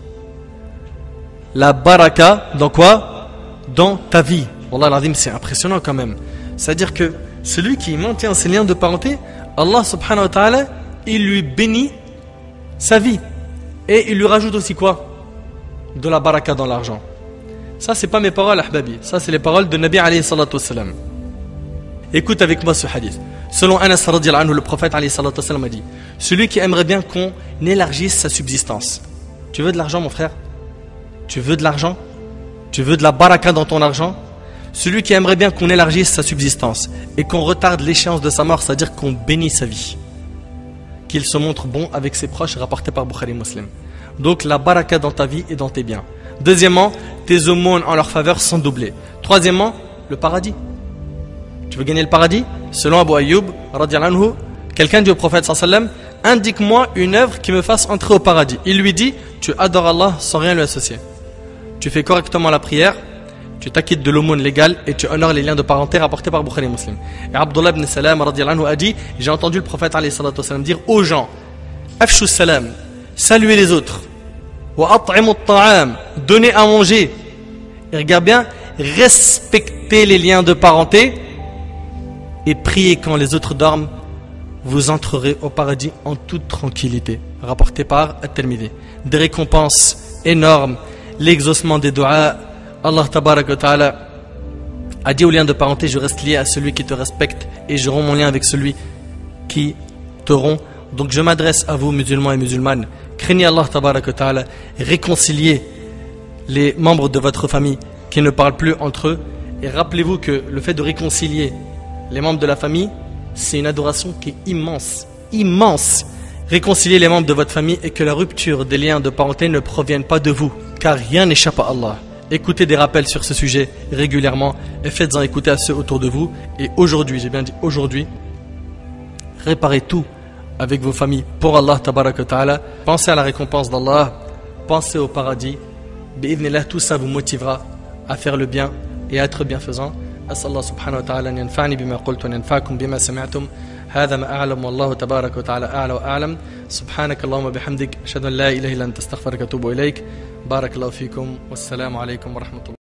La baraka dans quoi? Dans ta vie. Wallah al-azim, c'est impressionnant quand même. C'est-à-dire que celui qui maintient ses liens de parenté, Allah subhanahu wa ta'ala, il lui bénit sa vie. Et il lui rajoute aussi quoi? De la baraka dans l'argent. Ça, c'est pas mes paroles, ahbabi. Ça, c'est les paroles de Nabi alayhi salatu wassalam. Écoute avec moi ce hadith. Selon Anas radiyallahu anhu, le prophète alayhi salatu wassalam a dit: celui qui aimerait bien qu'on élargisse sa subsistance. Tu veux de l'argent, mon frère? Tu veux de l'argent? Tu veux de la baraka dans ton argent? Celui qui aimerait bien qu'on élargisse sa subsistance et qu'on retarde l'échéance de sa mort, c'est-à-dire qu'on bénisse sa vie, qu'il se montre bon avec ses proches, rapporté par Bukhari Muslim. Donc la baraka dans ta vie et dans tes biens. Deuxièmement, tes aumônes en leur faveur sont doublées. Troisièmement, le paradis. Tu veux gagner le paradis? Selon Abu Ayyub radiyallahu anhu, quelqu'un dit au prophète sallallahu alayhi wa sallam: indique-moi une œuvre qui me fasse entrer au paradis. Il lui dit: tu adores Allah sans rien lui associer. Tu fais correctement la prière, tu t'acquittes de l'aumône légale et tu honores les liens de parenté, rapportés par Bukhari Muslim. Et Abdullah ibn Salam radiyallahu anhu a dit: j'ai entendu le prophète alayhi salatu wasalam dire aux gens: afshu salam, saluez les autres, wa at'imu at-ta'am, donnez à manger. Et regarde bien, respectez les liens de parenté et priez quand les autres dorment, vous entrerez au paradis en toute tranquillité. Rapporté par At-Tirmidhi. Des récompenses énormes, l'exaucement des doigts. Allah tabaraka wa ta'ala a dit au lien de parenté, je reste lié à celui qui te respecte et je romps mon lien avec celui qui te rompt. Donc je m'adresse à vous, musulmans et musulmanes, craignez Allah tabarak wa ta'ala, réconciliez les membres de votre famille qui ne parlent plus entre eux, et rappelez-vous que le fait de réconcilier les membres de la famille, c'est une adoration qui est immense, immense. Réconciliez les membres de votre famille et que la rupture des liens de parenté ne provienne pas de vous, car rien n'échappe à Allah. Écoutez des rappels sur ce sujet régulièrement et faites-en écouter à ceux autour de vous. Et aujourd'hui, j'ai bien dit aujourd'hui, réparez tout avec vos familles pour Allah tabarak wa ta'ala. Pensez à la récompense d'Allah, pensez au paradis. Bi'idhnillah, tout ça vous motivera à faire le bien et à être bienfaisant. أسأل الله سبحانه وتعالى أن ينفعني بما قلت وأن ينفعكم بما سمعتم. هذا ما أعلم والله تبارك وتعالى أعلى وأعلم. سبحانك اللهم وبحمدك أشهد أن لا إله إلا أنت أستغفرك وأتوب إليك. بارك الله فيكم والسلام عليكم ورحمة الله.